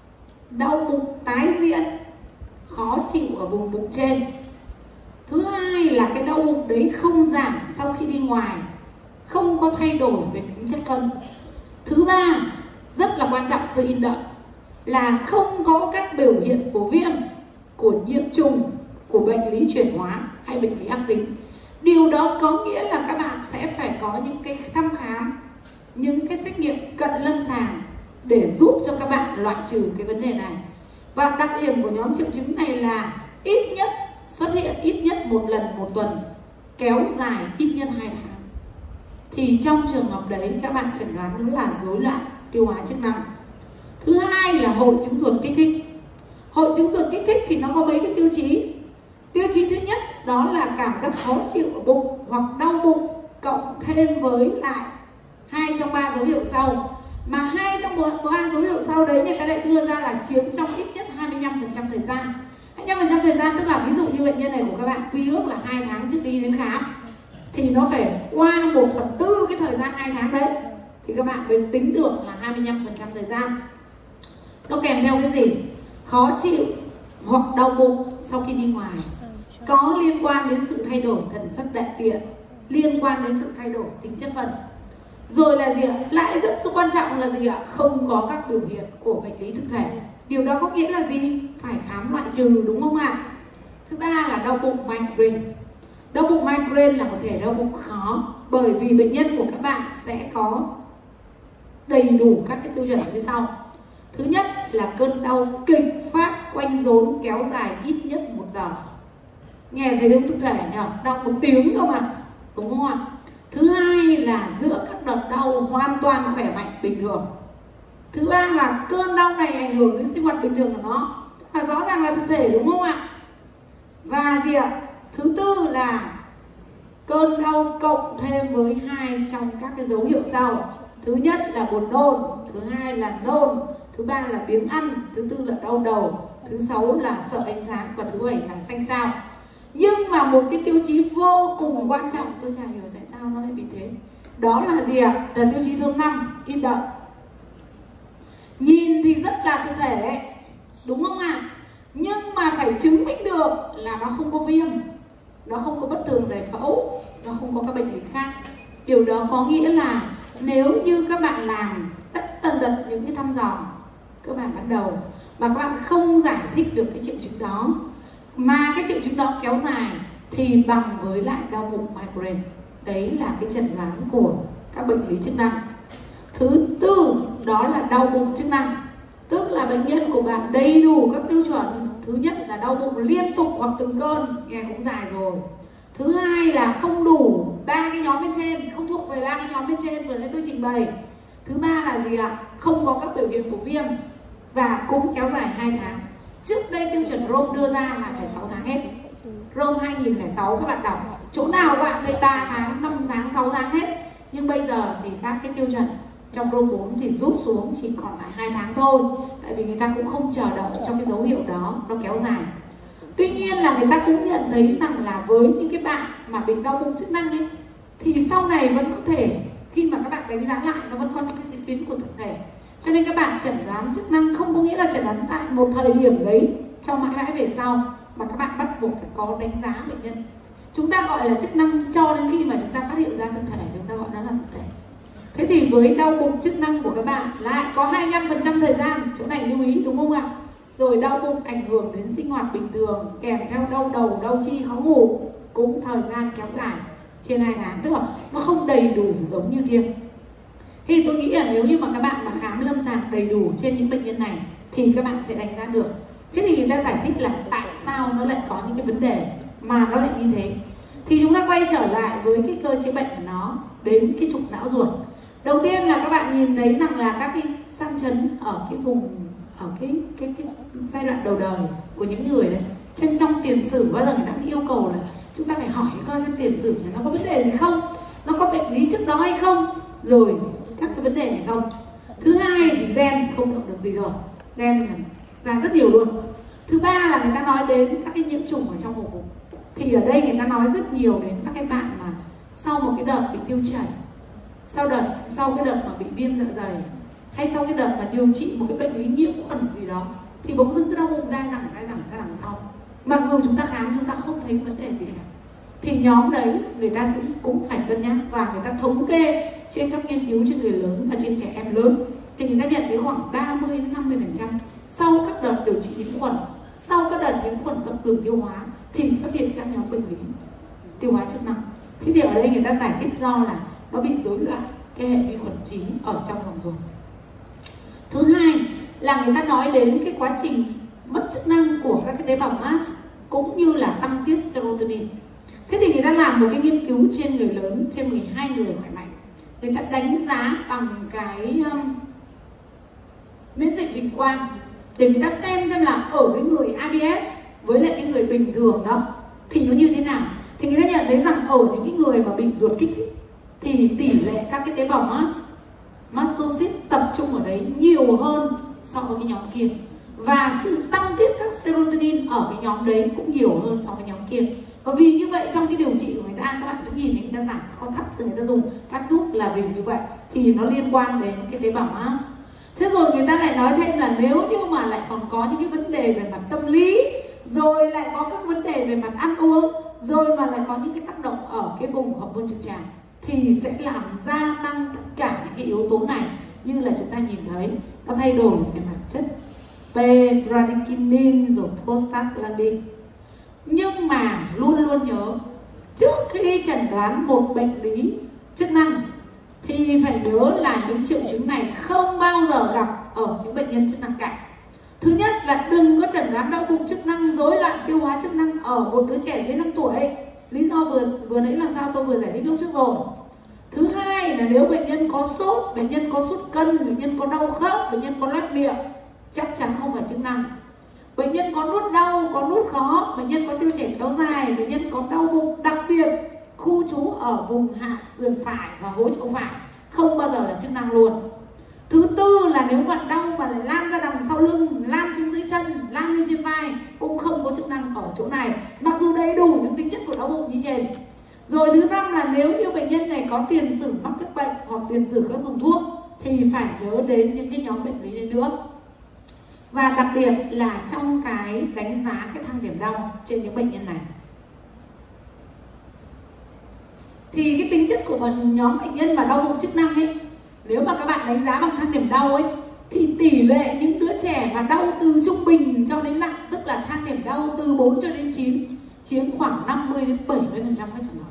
đau bụng tái diễn, khó chịu ở vùng bụng trên. Thứ hai là cái đau bụng đấy không giảm sau khi đi ngoài, không có thay đổi về tính chất phân. Thứ ba rất là quan trọng, tôi in đậm, là không có các biểu hiện của viêm, của nhiễm trùng, của bệnh lý chuyển hóa hay bệnh lý ác tính. Điều đó có nghĩa là các bạn sẽ phải có những cái thăm khám, những cái xét nghiệm cận lâm sàng để giúp cho các bạn loại trừ cái vấn đề này. Và đặc điểm của nhóm triệu chứng này là ít nhất xuất hiện ít nhất một lần một tuần, kéo dài ít nhất hai tháng. Thì trong trường hợp đấy các bạn chẩn đoán nó là rối loạn tiêu hóa chức năng. Thứ hai là hội chứng ruột kích thích. Hội chứng ruột kích thích thì nó có mấy cái tiêu chí. Tiêu chí thứ nhất đó là cảm giác khó chịu ở bụng hoặc đau bụng, cộng thêm với lại hai trong ba dấu hiệu sau. Mà hai trong ba dấu hiệu sau đấy người ta lại đưa ra là chiếm trong ít nhất hai mươi lăm phần trăm thời gian. hai mươi lăm phần trăm thời gian tức là ví dụ như bệnh nhân này của các bạn quy ước là hai tháng trước đi đến khám, thì nó phải qua một phần tư cái thời gian hai tháng đấy thì các bạn mới tính được là hai mươi lăm phần trăm thời gian. Nó kèm theo cái gì? Khó chịu hoặc đau bụng sau khi đi ngoài, có liên quan đến sự thay đổi tần suất đại tiện, liên quan đến sự thay đổi tính chất phân. Rồi là gì ạ? Lại rất quan trọng là gì ạ? Không có các biểu hiện của bệnh lý thực thể. Điều đó có nghĩa là gì? Phải khám loại trừ, đúng không ạ? Thứ ba là đau bụng migraine. Đau bụng migraine là một thể đau bụng khó, bởi vì bệnh nhân của các bạn sẽ có đầy đủ các cái tiêu chuẩn như sau. Thứ nhất là cơn đau kịch phát quanh rốn kéo dài ít nhất một giờ. Nghe thấy không thực thể nhỉ? Đau một tiếng không ạ? Đúng không ạ? Thứ hai là giữa các đợt đau hoàn toàn khỏe mạnh bình thường. Thứ ba là cơn đau này ảnh hưởng đến sinh hoạt bình thường của nó, và rõ ràng là thực thể, đúng không ạ? Và gì ạ? Thứ tư là cơn đau cộng thêm với hai trong các cái dấu hiệu sau. Thứ nhất là buồn nôn, thứ hai là nôn, thứ ba là biếng ăn, thứ tư là đau đầu, thứ sáu là sợ ánh sáng và thứ bảy là xanh xao. Nhưng mà một cái tiêu chí vô cùng quan trọng, tôi chả hiểu tại sao nó lại bị thế, đó là gì ạ? Là tiêu chí thứ năm, in đậm. Nhìn thì rất là thực thể, đúng không ạ? Nhưng mà phải chứng minh được là nó không có viêm, nó không có bất thường giải phẫu, nó không có các bệnh lý khác. Điều đó có nghĩa là nếu như các bạn làm tất tần tật những cái thăm dò các bạn ban đầu mà các bạn không giải thích được cái triệu chứng đó, mà cái triệu chứng đó kéo dài, thì bằng với lại đau bụng migraine. Đấy là cái chẩn đoán của các bệnh lý chức năng. Thứ tư đó là đau bụng chức năng, tức là bệnh nhân của bạn đầy đủ các tiêu chuẩn. Thứ nhất là đau bụng liên tục hoặc từng cơn, nghe cũng dài rồi. Thứ hai là không đủ ba cái nhóm bên trên, không thuộc về ba cái nhóm bên trên vừa nãy tôi trình bày. Thứ ba là gì ạ? Không có các biểu hiện của viêm và cũng kéo dài hai tháng. Trước đây tiêu chuẩn Rome đưa ra là phải sáu tháng hết. Rome hai nghìn lẻ sáu các bạn đọc, chỗ nào bạn thấy ba tháng, năm tháng, sáu tháng hết. Nhưng bây giờ thì các cái tiêu chuẩn trong Rome bốn thì rút xuống chỉ còn lại hai tháng thôi. Tại vì người ta cũng không chờ đợi cho cái dấu hiệu đó nó kéo dài. Tuy nhiên là người ta cũng nhận thấy rằng là với những cái bạn mà bị đau bụng chức năng ấy, thì sau này vẫn có thể, khi mà các bạn đánh giá lại, nó vẫn có những cái diễn biến của thực thể. Cho nên các bạn chẩn đoán chức năng không có nghĩa là chẩn đoán tại một thời điểm đấy cho mãi mãi về sau, mà các bạn bắt buộc phải có đánh giá bệnh nhân. Chúng ta gọi là chức năng cho đến khi mà chúng ta phát hiện ra thực thể, chúng ta gọi nó là thực thể. Thế thì với đau bụng chức năng của các bạn lại có hai mươi lăm phần trăm thời gian, chỗ này lưu ý, đúng không ạ? Rồi đau bụng ảnh hưởng đến sinh hoạt bình thường, kèm theo đau đầu, đau chi, khó ngủ, cũng thời gian kéo dài trên hai tháng, tức là nó không đầy đủ giống như viêm. Thì tôi nghĩ là nếu như mà các bạn mà khám lâm sàng đầy đủ trên những bệnh nhân này thì các bạn sẽ đánh giá được. Thế thì người ta giải thích là tại sao nó lại có những cái vấn đề mà nó lại như thế. Thì chúng ta quay trở lại với cái cơ chế bệnh của nó, đến cái trục não ruột. Đầu tiên là các bạn nhìn thấy rằng là các cái sang chấn ở cái vùng, ở cái, cái, cái giai đoạn đầu đời của những người đấy. Trên trong tiền sử bao giờ người ta cũng yêu cầu là chúng ta phải hỏi coi xem tiền sử nó có vấn đề gì không, nó có bệnh lý trước đó hay không, rồi các cái vấn đề này không. Thứ hai thì gen không động được gì rồi, gen ra rất nhiều luôn. Thứ ba là người ta nói đến các cái nhiễm trùng ở trong vùng bụng. Thì ở đây người ta nói rất nhiều đến các cái bạn mà sau một cái đợt bị tiêu chảy, sau đợt sau cái đợt mà bị viêm dạ dày, hay sau cái đợt mà điều trị một cái bệnh lý nhiễm khuẩn gì đó, thì bỗng dưng cái đau bụng dai dẳng dai dẳng ra đằng sau. Mặc dù chúng ta khám chúng ta không thấy vấn đề gì cả, thì nhóm đấy người ta sẽ cũng phải cân nhắc, và người ta thống kê trên các nghiên cứu trên người lớn và trên trẻ em lớn, thì người ta nhận thấy khoảng ba mươi đến năm mươi phần trăm sau các đợt điều trị nhiễm khuẩn, sau các đợt nhiễm khuẩn cấp đường tiêu hóa thì xuất hiện các nhóm bệnh lý tiêu hóa chức năng. Thế thì ở đây người ta giải thích do là nó bị rối loạn cái hệ vi khuẩn chín ở trong vòng ruột. Thứ hai là người ta nói đến cái quá trình mất chức năng của các cái tế bào mast cũng như là tăng tiết serotonin. Thế thì người ta làm một cái nghiên cứu trên người lớn, trên mười hai người khỏe mạnh. Người ta đánh giá bằng cái um, miễn dịch bình quang để người ta xem xem là ở cái người i bê ét với lại cái người bình thường đó thì nó như thế nào. Thì người ta nhận thấy rằng ở những cái người mà bị ruột kích thích thì tỷ lệ các cái tế bào mast, mastocyst tập trung ở đấy nhiều hơn so với cái nhóm kia, và sự tăng tiết các serotonin ở cái nhóm đấy cũng nhiều hơn so với nhóm kia. Và vì như vậy trong cái điều trị của người ta, các bạn sẽ nhìn thấy người ta giảm co thắt rồi người ta dùng các thuốc là vì như vậy thì nó liên quan đến cái tế bào mast. Thế rồi người ta lại nói thêm là nếu như mà lại còn có những cái vấn đề về mặt tâm lý, rồi lại có các vấn đề về mặt ăn uống, rồi mà lại có những cái tác động ở cái vùng hậu môn trực tràng thì sẽ làm gia tăng tất cả những cái yếu tố này. Như là chúng ta nhìn thấy nó thay đổi về mặt chất P, bradykinin rồi prostaglandin. Nhưng mà luôn luôn nhớ, trước khi chẩn đoán một bệnh lý chức năng thì phải nhớ là những triệu chứng này không bao giờ gặp ở những bệnh nhân chức năng cả. Thứ nhất là đừng có chẩn đoán đau bụng chức năng, rối loạn tiêu hóa chức năng ở một đứa trẻ dưới năm tuổi. Lý do vừa vừa nãy làm sao tôi vừa giải thích lúc trước rồi. Thứ hai là nếu bệnh nhân có sốt, bệnh nhân có sút cân, bệnh nhân có đau khớp, bệnh nhân có loét miệng, chắc chắn không phải chức năng. Bệnh nhân có nuốt đau, có nuốt khó, bệnh nhân có tiêu chảy kéo dài, bệnh nhân có đau bụng, đặc biệt khu trú ở vùng hạ sườn phải và hối chỗ phải, không bao giờ là chức năng luôn. Thứ tư là nếu mà đau mà lại lan ra đằng sau lưng, lan xuống dưới chân, lan lên trên vai cũng không có chức năng ở chỗ này, mặc dù đầy đủ những tính chất của đau bụng như trên. Rồi thứ năm là nếu như bệnh nhân này có tiền sử mắc các bệnh hoặc tiền sử các dùng thuốc thì phải nhớ đến những cái nhóm bệnh lý này nữa. Và đặc biệt là trong cái đánh giá cái thang điểm đau trên những bệnh nhân này thì cái tính chất của một nhóm bệnh nhân mà đau bụng chức năng ấy, nếu mà các bạn đánh giá bằng thang điểm đau ấy thì tỷ lệ những đứa trẻ mà đau từ trung bình cho đến nặng, tức là thang điểm đau từ bốn cho đến chín, chiếm khoảng năm mươi đến bảy mươi phần trăm các trường hợp.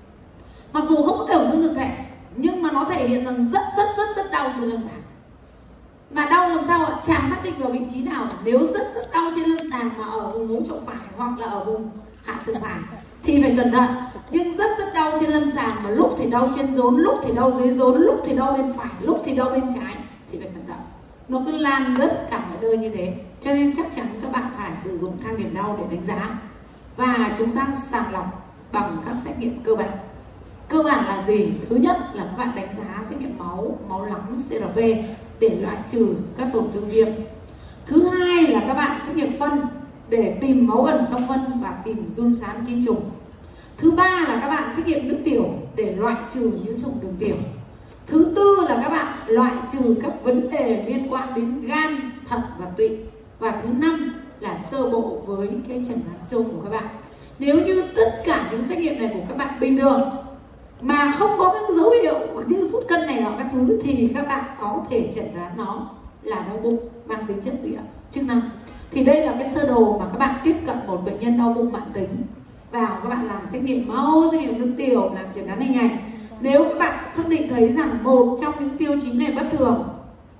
Mặc dù không có tổn thương thực thể nhưng mà nó thể hiện rằng rất rất rất rất đau trên lâm sàng. Mà đau làm sao ạ? Chả xác định ở vị trí nào. Nếu rất rất đau trên lâm sàng mà ở vùng hố trậu phải hoặc là ở vùng hạ sườn phải thì phải cẩn thận. Nhưng rất rất đau trên lâm sàng mà lúc thì đau trên rốn, lúc thì đau dưới rốn, lúc thì đau bên phải, lúc thì đau bên trái thì phải cẩn thận. Nó cứ lan rất cả mọi nơi như thế. Cho nên chắc chắn các bạn phải sử dụng thang điểm đau để đánh giá. Và chúng ta sàng lọc bằng các xét nghiệm cơ bản. Cơ bản là gì? Thứ nhất là các bạn đánh giá xét nghiệm máu, máu lắng xê rờ pê để loại trừ các tổn thương viêm. Thứ hai là các bạn xét nghiệm phân để tìm máu ẩn trong phân và tìm run sán kim trùng. Thứ ba là các bạn xét nghiệm nước tiểu để loại trừ nhiễm trùng đường tiểu. Thứ tư là các bạn loại trừ các vấn đề liên quan đến gan, thận và tụy. Và thứ năm là sơ bộ với cái chẩn đoán chung của các bạn. Nếu như tất cả những xét nghiệm này của các bạn bình thường mà không có các dấu hiệu như sút cân này hoặc các thứ thì các bạn có thể chẩn đoán nó là đau bụng mang tính chất gì ạ? Chức năng. Thì đây là cái sơ đồ mà các bạn tiếp cận một bệnh nhân đau bụng mãn tính. Vào các bạn làm xét nghiệm máu, xét nghiệm nước tiểu, làm chẩn đoán hình ảnh. Nếu các bạn xác định thấy rằng một trong những tiêu chí này bất thường,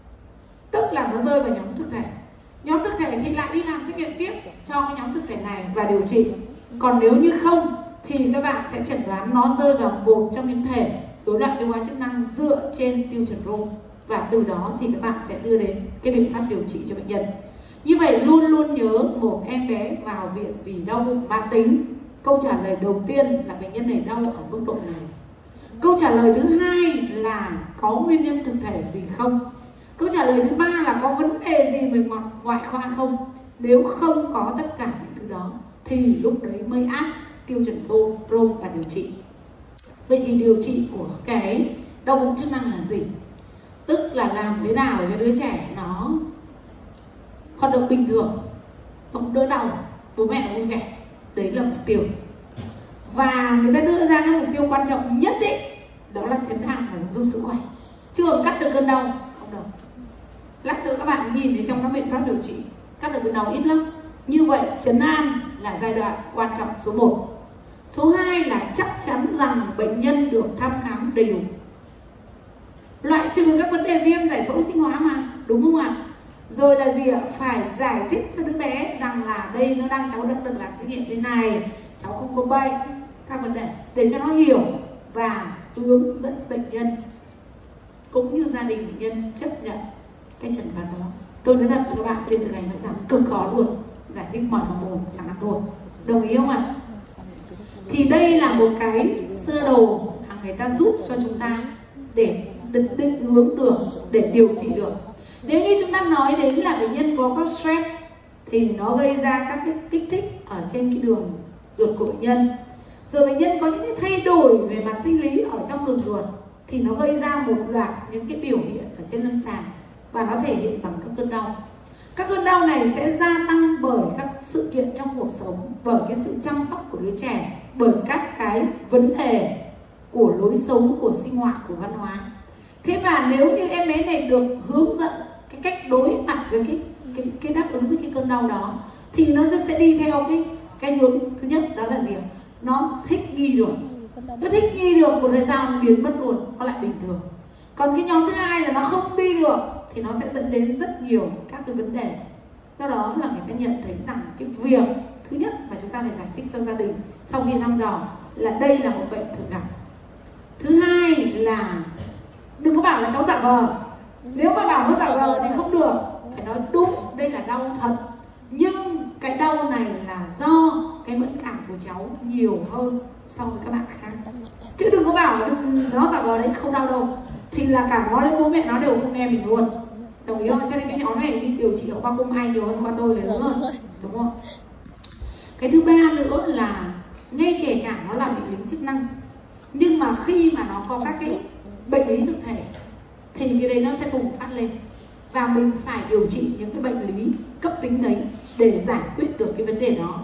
tức là nó rơi vào nhóm thực thể. Nhóm thực thể thì lại đi làm xét nghiệm tiếp cho cái nhóm thực thể này và điều trị. Còn nếu như không thì các bạn sẽ chẩn đoán nó rơi vào một trong những thể rối loạn tiêu hóa chức năng dựa trên tiêu chuẩn Rome, và từ đó thì các bạn sẽ đưa đến cái biện pháp điều trị cho bệnh nhân. Như vậy luôn luôn nhớ, một em bé vào viện vì đau bụng mãn tính, câu trả lời đầu tiên là bệnh nhân này đau ở mức độ nào. Câu trả lời thứ hai là có nguyên nhân thực thể gì không. Câu trả lời thứ ba là có vấn đề gì về mặt ngoại khoa không. Nếu không có tất cả những thứ đó thì lúc đấy mới áp tiêu chuẩn Rome và điều trị. Vậy thì điều trị của cái đau bụng chức năng là gì? Tức là làm thế nào cho đứa trẻ nó hoạt động bình thường, không đỡ đau, bố mẹ vui vẻ. Đấy là mục tiêu. Và người ta đưa ra cái mục tiêu quan trọng nhất ấy, đó là chấn an và giáo dục sức khỏe. Chứ còn cắt được cơn đau không đâu. Lát nữa các bạn nhìn thấy trong các biện pháp điều trị, các đợt cơn đau ít lắm. Như vậy trấn an là giai đoạn quan trọng số một. Số hai là chắc chắn rằng bệnh nhân được thăm khám đầy đủ, loại trừ các vấn đề viêm giải phẫu sinh hóa mà, đúng không ạ? Rồi là gì ạ? Phải giải thích cho đứa bé rằng là đây nó đang cháu đang được làm xét nghiệm thế này, cháu không có bệnh, các vấn đề để cho nó hiểu và hướng dẫn bệnh nhân cũng như gia đình bệnh nhân chấp nhận cái chẩn đoán đó. Tôi nói thật với các bạn, trên thực hành nói rằng cực khó luôn, giải thích mọi hòm mồm chẳng hạn thôi. Đồng ý không ạ? Thì đây là một cái sơ đồ mà người ta giúp cho chúng ta để định, định hướng được, để điều trị được. Nếu như chúng ta nói đến là bệnh nhân có các stress thì nó gây ra các cái kích thích ở trên cái đường ruột của bệnh nhân. Rồi bệnh nhân có những cái thay đổi về mặt sinh lý ở trong đường ruột thì nó gây ra một loạt những cái biểu hiện ở trên lâm sàng và nó thể hiện bằng các cơn đau. Các cơn đau này sẽ gia tăng bởi các sự kiện trong cuộc sống, bởi cái sự chăm sóc của đứa trẻ, bởi các cái vấn đề của lối sống, của sinh hoạt, của văn hóa. Thế và nếu như em bé này được hướng dẫn cái cách đối mặt với cái cái, cái đáp ứng với cái cơn đau đó thì nó sẽ đi theo cái cái hướng thứ nhất, đó là gì ạ? Nó thích nghi được, nó thích nghi được một thời gian biến mất luôn, nó lại bình thường. Còn cái nhóm thứ hai là nó không đi được thì nó sẽ dẫn đến rất nhiều các cái vấn đề. Do đó là người ta nhận thấy rằng cái việc thứ nhất mà chúng ta phải giải thích cho gia đình sau khi thăm dò là đây là một bệnh thường gặp. Thứ hai là đừng có bảo là cháu giả vờ. Nếu mà bảo nó giả vờ thì không được, phải nói đúng đây là đau thật, nhưng cái đau này là do cái mẫn cảm của cháu nhiều hơn so với các bạn khác. Chứ đừng có bảo là nó giả vờ đấy không đau đâu, thì là cả nó lẫn bố mẹ nó đều không nghe mình luôn. Đồng ý không? Cho nên cái nhóm này đi điều trị ở khoa cung ai nhiều hơn khoa tôi là đúng không? Đúng không? Cái thứ ba nữa là ngay kể cả nó là bệnh lý chức năng, nhưng mà khi mà nó có các cái bệnh lý thực thể thì cái đấy nó sẽ bùng phát lên và mình phải điều trị những cái bệnh lý cấp tính đấy để giải quyết được cái vấn đề đó.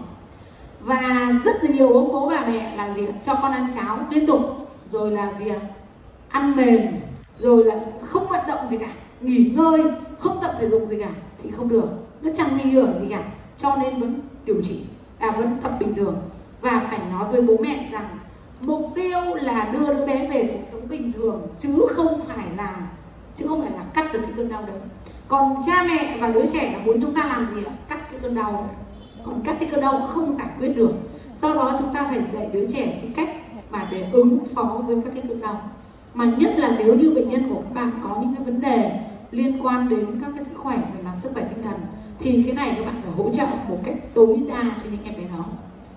Và rất là nhiều ông bố bà mẹ là gì? Cho con ăn cháo liên tục, rồi là gì ạ? Ăn mềm, rồi là không vận động gì cả, nghỉ ngơi, không tập thể dục gì cả thì không được, nó chẳng nghi ngờ gì cả, cho nên vẫn điều trị, à vẫn tập bình thường. Và phải nói với bố mẹ rằng mục tiêu là đưa đứa bé về cuộc sống bình thường, chứ không phải là chứ không phải là cắt được cái cơn đau đấy. Còn cha mẹ và đứa trẻ là muốn chúng ta làm gì ạ? Cắt cái cơn đau, còn cắt cái cơn đau không giải quyết được. Sau đó chúng ta phải dạy đứa trẻ cái cách mà để ứng phó với các cái cơn đau. Mà nhất là nếu như bệnh nhân của các bạn có những cái vấn đề liên quan đến các cái sức khỏe về mặt sức khỏe tinh thần thì cái này các bạn phải hỗ trợ một cách tối đa cho những em bé đó.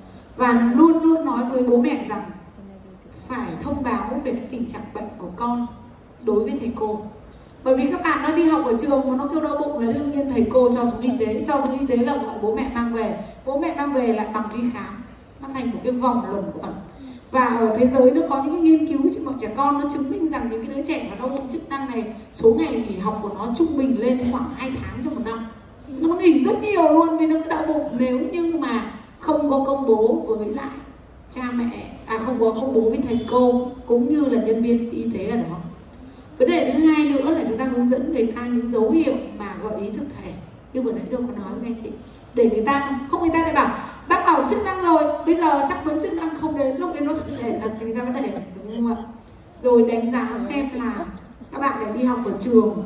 Và luôn luôn nói với bố mẹ rằng phải thông báo về cái tình trạng bệnh của con đối với thầy cô. Bởi vì các bạn nó đi học ở trường mà nó kêu đau bụng là đương nhiên thầy cô cho xuống y tế, cho xuống y tế là gọi bố mẹ mang về, bố mẹ mang về lại bằng đi khám, nó thành một cái vòng luẩn quẩn. Và ở thế giới nó có những cái nghiên cứu trên bọn trẻ con, nó chứng minh rằng những cái đứa trẻ mà đau bụng chức năng này, số ngày nghỉ học của nó trung bình lên khoảng hai tháng trong một năm. Nó nghỉ rất nhiều luôn vì nó cứ đau bụng, nếu như mà không có công bố với lại cha mẹ, à không có công bố với thầy cô cũng như là nhân viên y tế ở đó. Vấn đề thứ hai nữa là chúng ta hướng dẫn người ta những dấu hiệu mà gợi ý thực thể như vừa nãy tôi có nói với anh chị, để người ta không, người ta lại bảo bác bảo chức năng rồi, bây giờ chắc vẫn chức năng không đến, lúc đấy nó thực thể thật người ta vẫn để, đúng không ạ? Rồi đánh giá xem là các bạn để đi học ở trường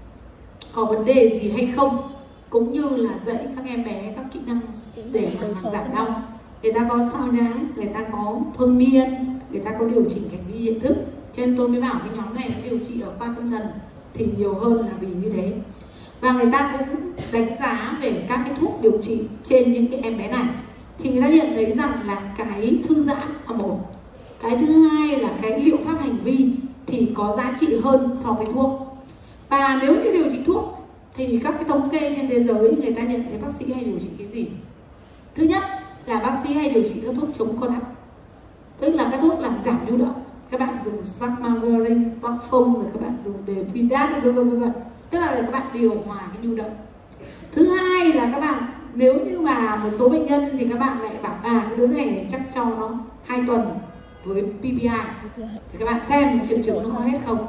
có vấn đề gì hay không, cũng như là dạy các em bé các kỹ năng để mà làm giảm đau. Người ta có sao nhãng, người ta có thôi miên, người ta có điều chỉnh hành vi nhận thức. Cho nên tôi mới bảo cái nhóm này điều trị ở khoa tâm thần thì nhiều hơn là vì như thế. Và người ta cũng đánh giá về các cái thuốc điều trị trên những cái em bé này, thì người ta nhận thấy rằng là cái thư giãn là một, cái thứ hai là cái liệu pháp hành vi thì có giá trị hơn so với thuốc. Và nếu như điều trị thuốc thì các cái thống kê trên thế giới người ta nhận thấy bác sĩ hay điều trị cái gì? Thứ nhất là bác sĩ hay điều trị các thuốc chống co thắt, tức là các thuốc làm giảm nhu động. Các bạn dùng Sparkmaverin, Sparkfoam, rồi các bạn dùng Depidat, vân vân vân vân. Tức là để các bạn điều hòa cái nhu động. Thứ hai là các bạn nếu như mà một số bệnh nhân thì các bạn lại bảo à cái đứa này chắc cho nó hai tuần với pê pê i thì các bạn xem triệu chứng nó có hết không.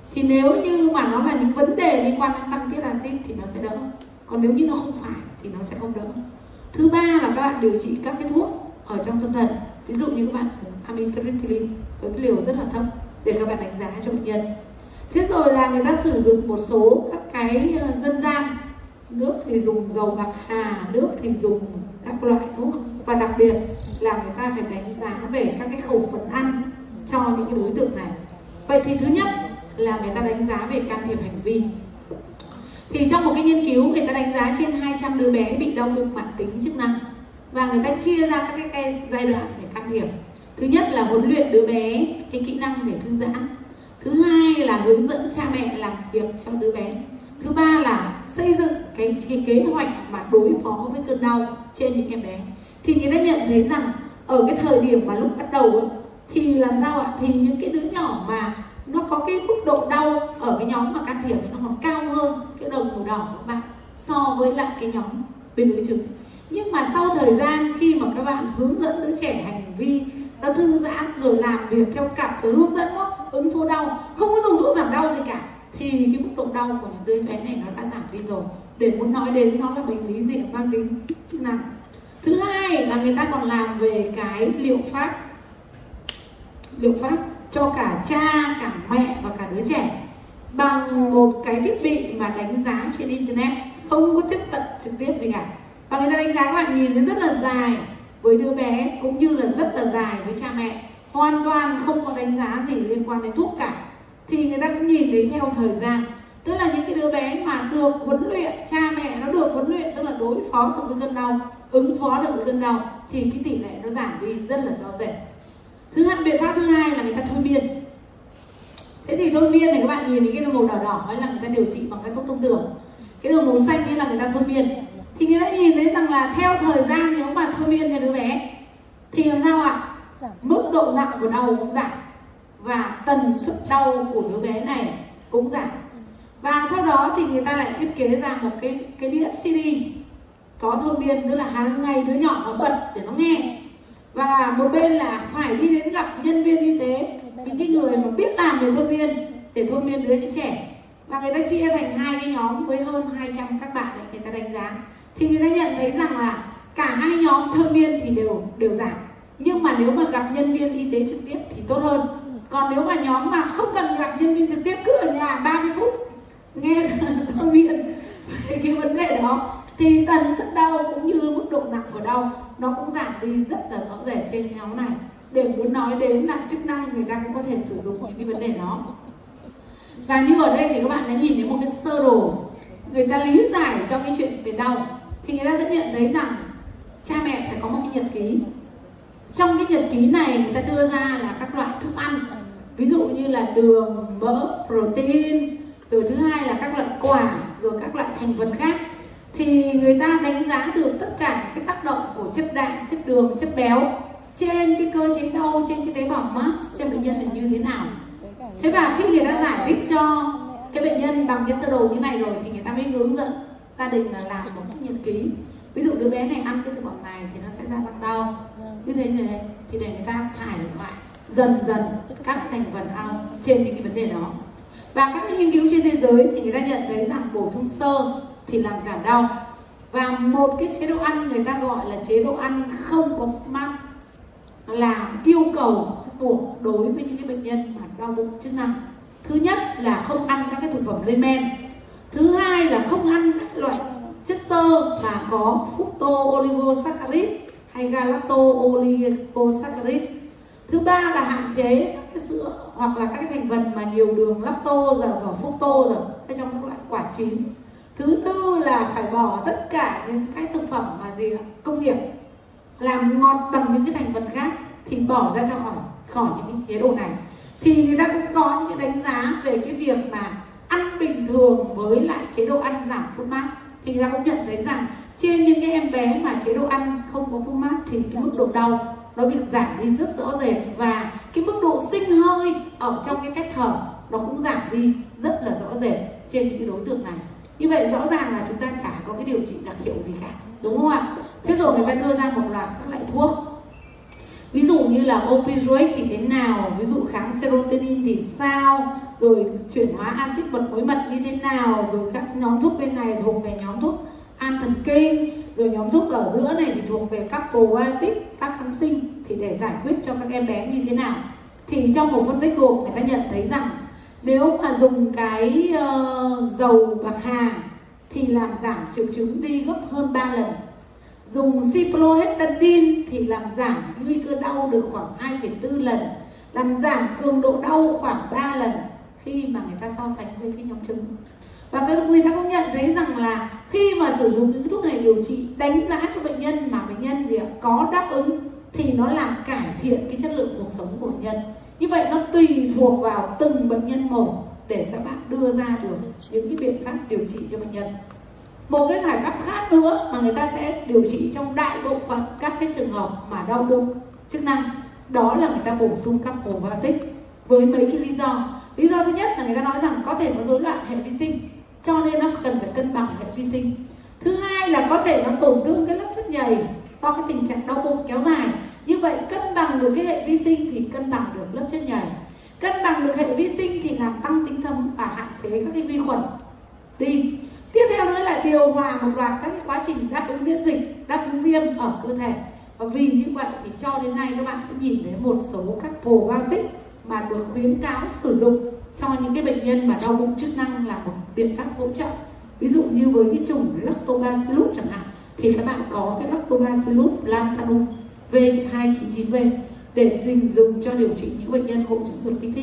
Thì nếu như mà nó là những vấn đề liên quan đến tăng tiết axit thì nó sẽ đỡ. Còn nếu như nó không phải thì nó sẽ không đỡ. Thứ ba là các bạn điều trị các cái thuốc ở trong tâm thần. Ví dụ như các bạn dùng amitriptyline với cái liều rất là thấp để các bạn đánh giá cho bệnh nhân. Thế rồi là người ta sử dụng một số các cái dân gian. Nước thì dùng dầu bạc hà, nước thì dùng các loại thuốc. Và đặc biệt là người ta phải đánh giá về các cái khẩu phần ăn cho những cái đối tượng này. Vậy thì thứ nhất là người ta đánh giá về can thiệp hành vi. Thì trong một cái nghiên cứu người ta đánh giá trên hai trăm đứa bé bị đau bụng mãn tính chức năng. Và người ta chia ra các cái, cái giai đoạn để can thiệp. Thứ nhất là huấn luyện đứa bé cái kỹ năng để thư giãn. Thứ hai là hướng dẫn cha mẹ làm việc cho đứa bé. Thứ ba là xây dựng cái, cái kế hoạch mà đối phó với cơn đau trên những em bé. Thì người ta nhận thấy rằng ở cái thời điểm mà lúc bắt đầu ấy, thì làm sao ạ? Thì những cái đứa nhỏ mà nó có cái mức độ đau ở cái nhóm mà can thiệp nó còn cao hơn cái đồng màu đỏ của các bạn so với lại cái nhóm bên đối chứng. Nhưng mà sau thời gian khi mà các bạn hướng dẫn đứa trẻ hành vi nó thư giãn rồi làm việc theo cặp rồi hướng dẫn nó ứng phó đau, không có dùng thuốc giảm đau gì cả, thì cái mức độ đau của những đứa bé này nó đã giảm đi rồi. Để muốn nói đến nó là bệnh lý gì mang tính chức năng. Thứ hai là người ta còn làm về cái liệu pháp liệu pháp cho cả cha, cả mẹ và cả đứa trẻ bằng một cái thiết bị mà đánh giá trên internet, không có tiếp cận trực tiếp gì cả. Và người ta đánh giá các bạn nhìn thấy rất là dài với đứa bé cũng như là rất là dài với cha mẹ, hoàn toàn không có đánh giá gì liên quan đến thuốc cả. Thì người ta cũng nhìn thấy theo thời gian, tức là những cái đứa bé mà được huấn luyện, cha mẹ nó được huấn luyện, tức là đối phó được với cơn đau, ứng phó được với cơn đau, thì cái tỷ lệ nó giảm đi rất là rõ rệt. Thứ hai, biện pháp thứ hai là người ta thôi miên. Thế thì thôi miên này các bạn nhìn thấy cái màu đỏ đỏ ấy là người ta điều trị bằng cái thuốc thông thường. Cái đường màu xanh ấy là người ta thôi miên. Thì người ta nhìn thấy rằng là theo thời gian nếu mà thôi miên cho đứa bé thì làm sao ạ? Mức độ nặng của đau cũng giảm và tần suất đau của đứa bé này cũng giảm. Và sau đó thì người ta lại thiết kế ra một cái cái đĩa xê đê có thôi miên, tức là hàng ngày đứa nhỏ nó bật để nó nghe. Và một bên là phải đi đến gặp nhân viên y tế, những cái người mà biết làm về thôi miên để thôi miên đứa trẻ. Và người ta chia thành hai cái nhóm với hơn hai trăm các bạn để người ta đánh giá. Thì người ta nhận thấy rằng là cả hai nhóm thôi miên thì đều đều giảm. Nhưng mà nếu mà gặp nhân viên y tế trực tiếp thì tốt hơn. Còn nếu mà nhóm mà không cần gặp nhân viên trực tiếp, cứ ở nhà ba mươi phút nghe thôi miên cái vấn đề đó, thì tần suất đau cũng như mức độ nặng của đau nó cũng giảm đi rất là rõ rệt trên nhóm này. Để muốn nói đến là chức năng, người ta cũng có thể sử dụng những cái vấn đề đó. Và như ở đây thì các bạn đã nhìn thấy một cái sơ đồ người ta lý giải cho cái chuyện về đau. Thì người ta sẽ nhận thấy rằng cha mẹ phải có một cái nhật ký. Trong cái nhật ký này người ta đưa ra là các loại thức ăn, ví dụ như là đường, mỡ, protein, rồi thứ hai là các loại quả, rồi các loại thành phần khác. Thì người ta đánh giá được tất cả cái tác động của chất đạm, chất đường, chất béo trên cái cơ chế đau, trên cái tế bào mast trên bệnh nhân là như thế nào. Thế và khi người ta giải thích cho cái bệnh nhân bằng cái sơ đồ như này rồi thì người ta mới hướng dẫn gia đình là làm một cái nhật ký. Ví dụ đứa bé này ăn cái thực phẩm này thì nó sẽ gia tăng đau, như thế như thế, thì để người ta thải lại dần dần các thành phần đau trên những cái vấn đề đó. Và các nghiên cứu trên thế giới thì người ta nhận thấy rằng bổ sung xơ thì làm giảm đau. Và một cái chế độ ăn người ta gọi là chế độ ăn không có mát là yêu cầu buộc đối với những cái bệnh nhân mà đau bụng chức năng. Thứ nhất là không ăn các cái thực phẩm lên men. Thứ hai là không ăn các loại chất xơ mà có fructose oligosaccharide hay galactose oligosaccharide. Thứ ba là hạn chế các cái sữa hoặc là các cái thành phần mà nhiều đường, lactose và fructose rồi trong các loại quả chín. Thứ tư là phải bỏ tất cả những cái thực phẩm mà gì công nghiệp làm ngọt bằng những cái thành phần khác thì bỏ ra cho khỏi khỏi những cái chế độ này. Thì người ta cũng có những cái đánh giá về cái việc mà ăn bình thường với lại chế độ ăn giảm phút mát. Thì người ta cũng nhận thấy rằng trên những cái em bé mà chế độ ăn không có phút mát thì cái mức độ đau nó bị giảm đi rất rõ rệt, và cái mức độ sinh hơi ở trong cái cách thở nó cũng giảm đi rất là rõ rệt trên những cái đối tượng này. Như vậy rõ ràng là chúng ta chả có cái điều trị đặc hiệu gì cả, đúng không ạ? Thế rồi người ta đưa ra một loạt các loại thuốc. Ví dụ như là opioid thì thế nào, ví dụ kháng serotonin thì sao, rồi chuyển hóa axit mật mối mật như thế nào, rồi các nhóm thuốc bên này thuộc về nhóm thuốc an thần kinh, rồi nhóm thuốc ở giữa này thì thuộc về các probiotic, các kháng sinh, thì để giải quyết cho các em bé như thế nào. Thì trong một phân tích gộp người ta nhận thấy rằng nếu mà dùng cái uh, dầu bạc hà thì làm giảm triệu chứng đi gấp hơn ba lần. Dùng cycloheptadine thì làm giảm nguy cơ đau được khoảng hai phẩy bốn lần, làm giảm cường độ đau khoảng ba lần khi mà người ta so sánh với cái nhóm trứng. Và các người ta cũng nhận thấy rằng là khi mà sử dụng những thuốc này điều trị, đánh giá cho bệnh nhân mà bệnh nhân gì ạ, có đáp ứng thì nó làm cải thiện cái chất lượng cuộc sống của bệnh nhân. Như vậy nó tùy thuộc vào từng bệnh nhân một để các bạn đưa ra được những cái biện pháp điều trị cho bệnh nhân. Một cái giải pháp khác nữa mà người ta sẽ điều trị trong đại bộ phận các cái trường hợp mà đau bụng chức năng, đó là người ta bổ sung các probiotic với mấy cái lý do. Lý do thứ nhất là người ta nói rằng có thể có rối loạn hệ vi sinh, cho nên nó cần phải cân bằng hệ vi sinh. Thứ hai là có thể nó tổn thương cái lớp chất nhầy do cái tình trạng đau bụng kéo dài. Như vậy cân bằng được cái hệ vi sinh thì cân bằng được lớp chất nhầy. Cân bằng được hệ vi sinh thì làm tăng tính thấm và hạn chế các cái vi khuẩn đi. Tiếp theo nữa là điều hòa một loạt các cái quá trình đáp ứng miễn dịch, đáp ứng viêm ở cơ thể. Và vì như vậy thì cho đến nay các bạn sẽ nhìn thấy một số các probiotic mà được khuyến cáo sử dụng cho những cái bệnh nhân mà đau bụng chức năng là một biện pháp hỗ trợ. Ví dụ như với cái chủng Lactobacillus chẳng hạn thì các bạn có cái Lactobacillus lactanum V hai chín chín V để dùng dùng cho điều trị những bệnh nhân hội chứng ruột kích thích.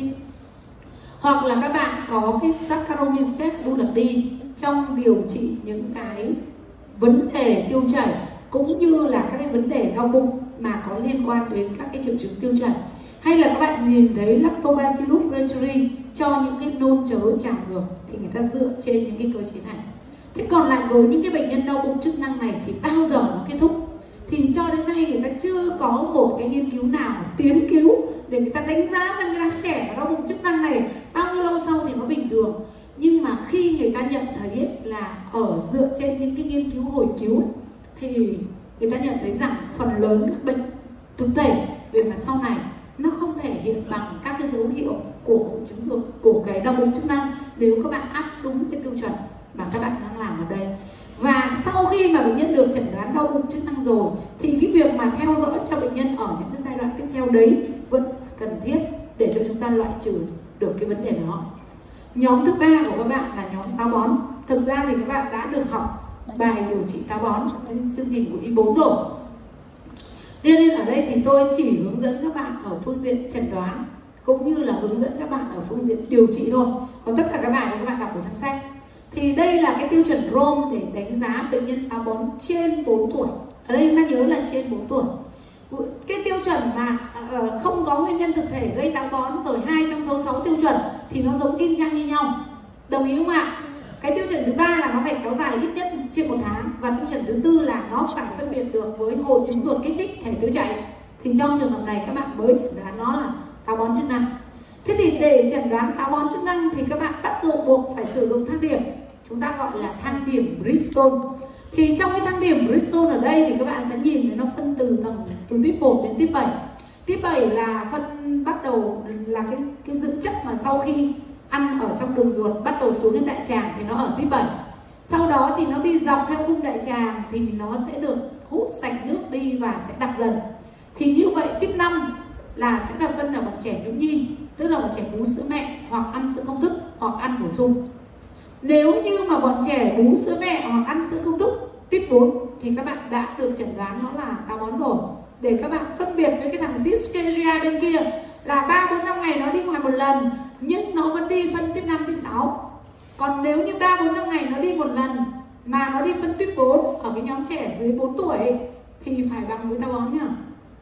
Hoặc là các bạn có cái Saccharomyces boulardii trong điều trị những cái vấn đề tiêu chảy cũng như là các cái vấn đề đau bụng mà có liên quan đến các cái triệu chứng tiêu chảy. Hay là các bạn nhìn thấy Lactobacillus reuteri cho những cái nôn chớ trào ngược thì người ta dựa trên những cái cơ chế này. Thế còn lại với những cái bệnh nhân đau bụng chức năng này thì bao giờ nó kết thúc? Thì cho đến nay người ta chưa có một cái nghiên cứu nào tiến cứu để người ta đánh giá xem cái đám trẻ mà đau bụng chức năng này bao nhiêu lâu sau thì nó bình thường. Nhưng mà khi người ta nhận thấy là ở dựa trên những cái nghiên cứu hồi cứu thì người ta nhận thấy rằng phần lớn các bệnh thực thể về mặt sau này nó không thể hiện bằng các cái dấu hiệu của hội chứng ruột, của cái đau bụng chức năng nếu các bạn áp đúng cái tiêu chuẩn mà các bạn đang làm ở đây. Và sau khi mà bệnh nhân được chẩn đoán đau bụng chức năng rồi thì cái việc mà theo dõi cho bệnh nhân ở những cái giai đoạn tiếp theo đấy vẫn cần thiết để cho chúng ta loại trừ được cái vấn đề đó. Nhóm thứ ba của các bạn là nhóm táo bón. Thực ra thì các bạn đã được học bài điều trị táo bón trong chương trình của Y bốn rồi. Nên ở đây thì tôi chỉ hướng dẫn các bạn ở phương diện chẩn đoán cũng như là hướng dẫn các bạn ở phương diện điều trị thôi. Còn tất cả các bài này các bạn đọc ở trong sách. Thì đây là cái tiêu chuẩn Rome để đánh giá bệnh nhân táo bón trên bốn tuổi. Ở đây chúng ta nhớ là trên bốn tuổi. Cái tiêu chuẩn mà uh, không có nguyên nhân thực thể gây táo bón rồi hai trong số sáu tiêu chuẩn thì nó giống y chang như nhau. Đồng ý không ạ? Cái tiêu chuẩn thứ ba là nó phải kéo dài ít nhất trên một tháng. Và tiêu chuẩn thứ tư là nó phải phân biệt được với hội chứng ruột kích thích thể tiêu chảy. Thì trong trường hợp này các bạn mới chẩn đoán nó là táo bón chức năng. Thế thì để chẩn đoán táo bón chức năng thì các bạn bắt buộc phải sử dụng thang điểm. Chúng ta gọi là thang điểm Bristol. Thì trong cái thang điểm Bristol ở đây thì các bạn sẽ nhìn thấy nó phân từ tầng từ tuyếp một đến tuyếp bảy. Tuyếp bảy là phân bắt đầu là cái cái dưỡng chất mà sau khi ăn ở trong đường ruột bắt đầu xuống đến đại tràng thì nó ở tuyếp bảy. Sau đó thì nó đi dọc theo cung đại tràng thì nó sẽ được hút sạch nước đi và sẽ đặc dần. Thì như vậy tuyếp năm là sẽ là phân ở bọn trẻ nhũ nhi, tức là bọn trẻ bú sữa mẹ hoặc ăn sữa công thức hoặc ăn bổ sung. Nếu như mà bọn trẻ bú sữa mẹ hoặc ăn sữa công thức tuyếp bốn thì các bạn đã được chẩn đoán nó là táo bón rồi. Để các bạn phân biệt với cái thằng dysphagia bên kia là ba bốn năm ngày nó đi ngoài một lần nhưng nó vẫn đi phân tuyếp năm, tuyếp sáu. Còn nếu như ba bốn năm ngày nó đi một lần mà nó đi phân tuyếp bốn ở cái nhóm trẻ dưới bốn tuổi thì phải bằng với táo bón nhá.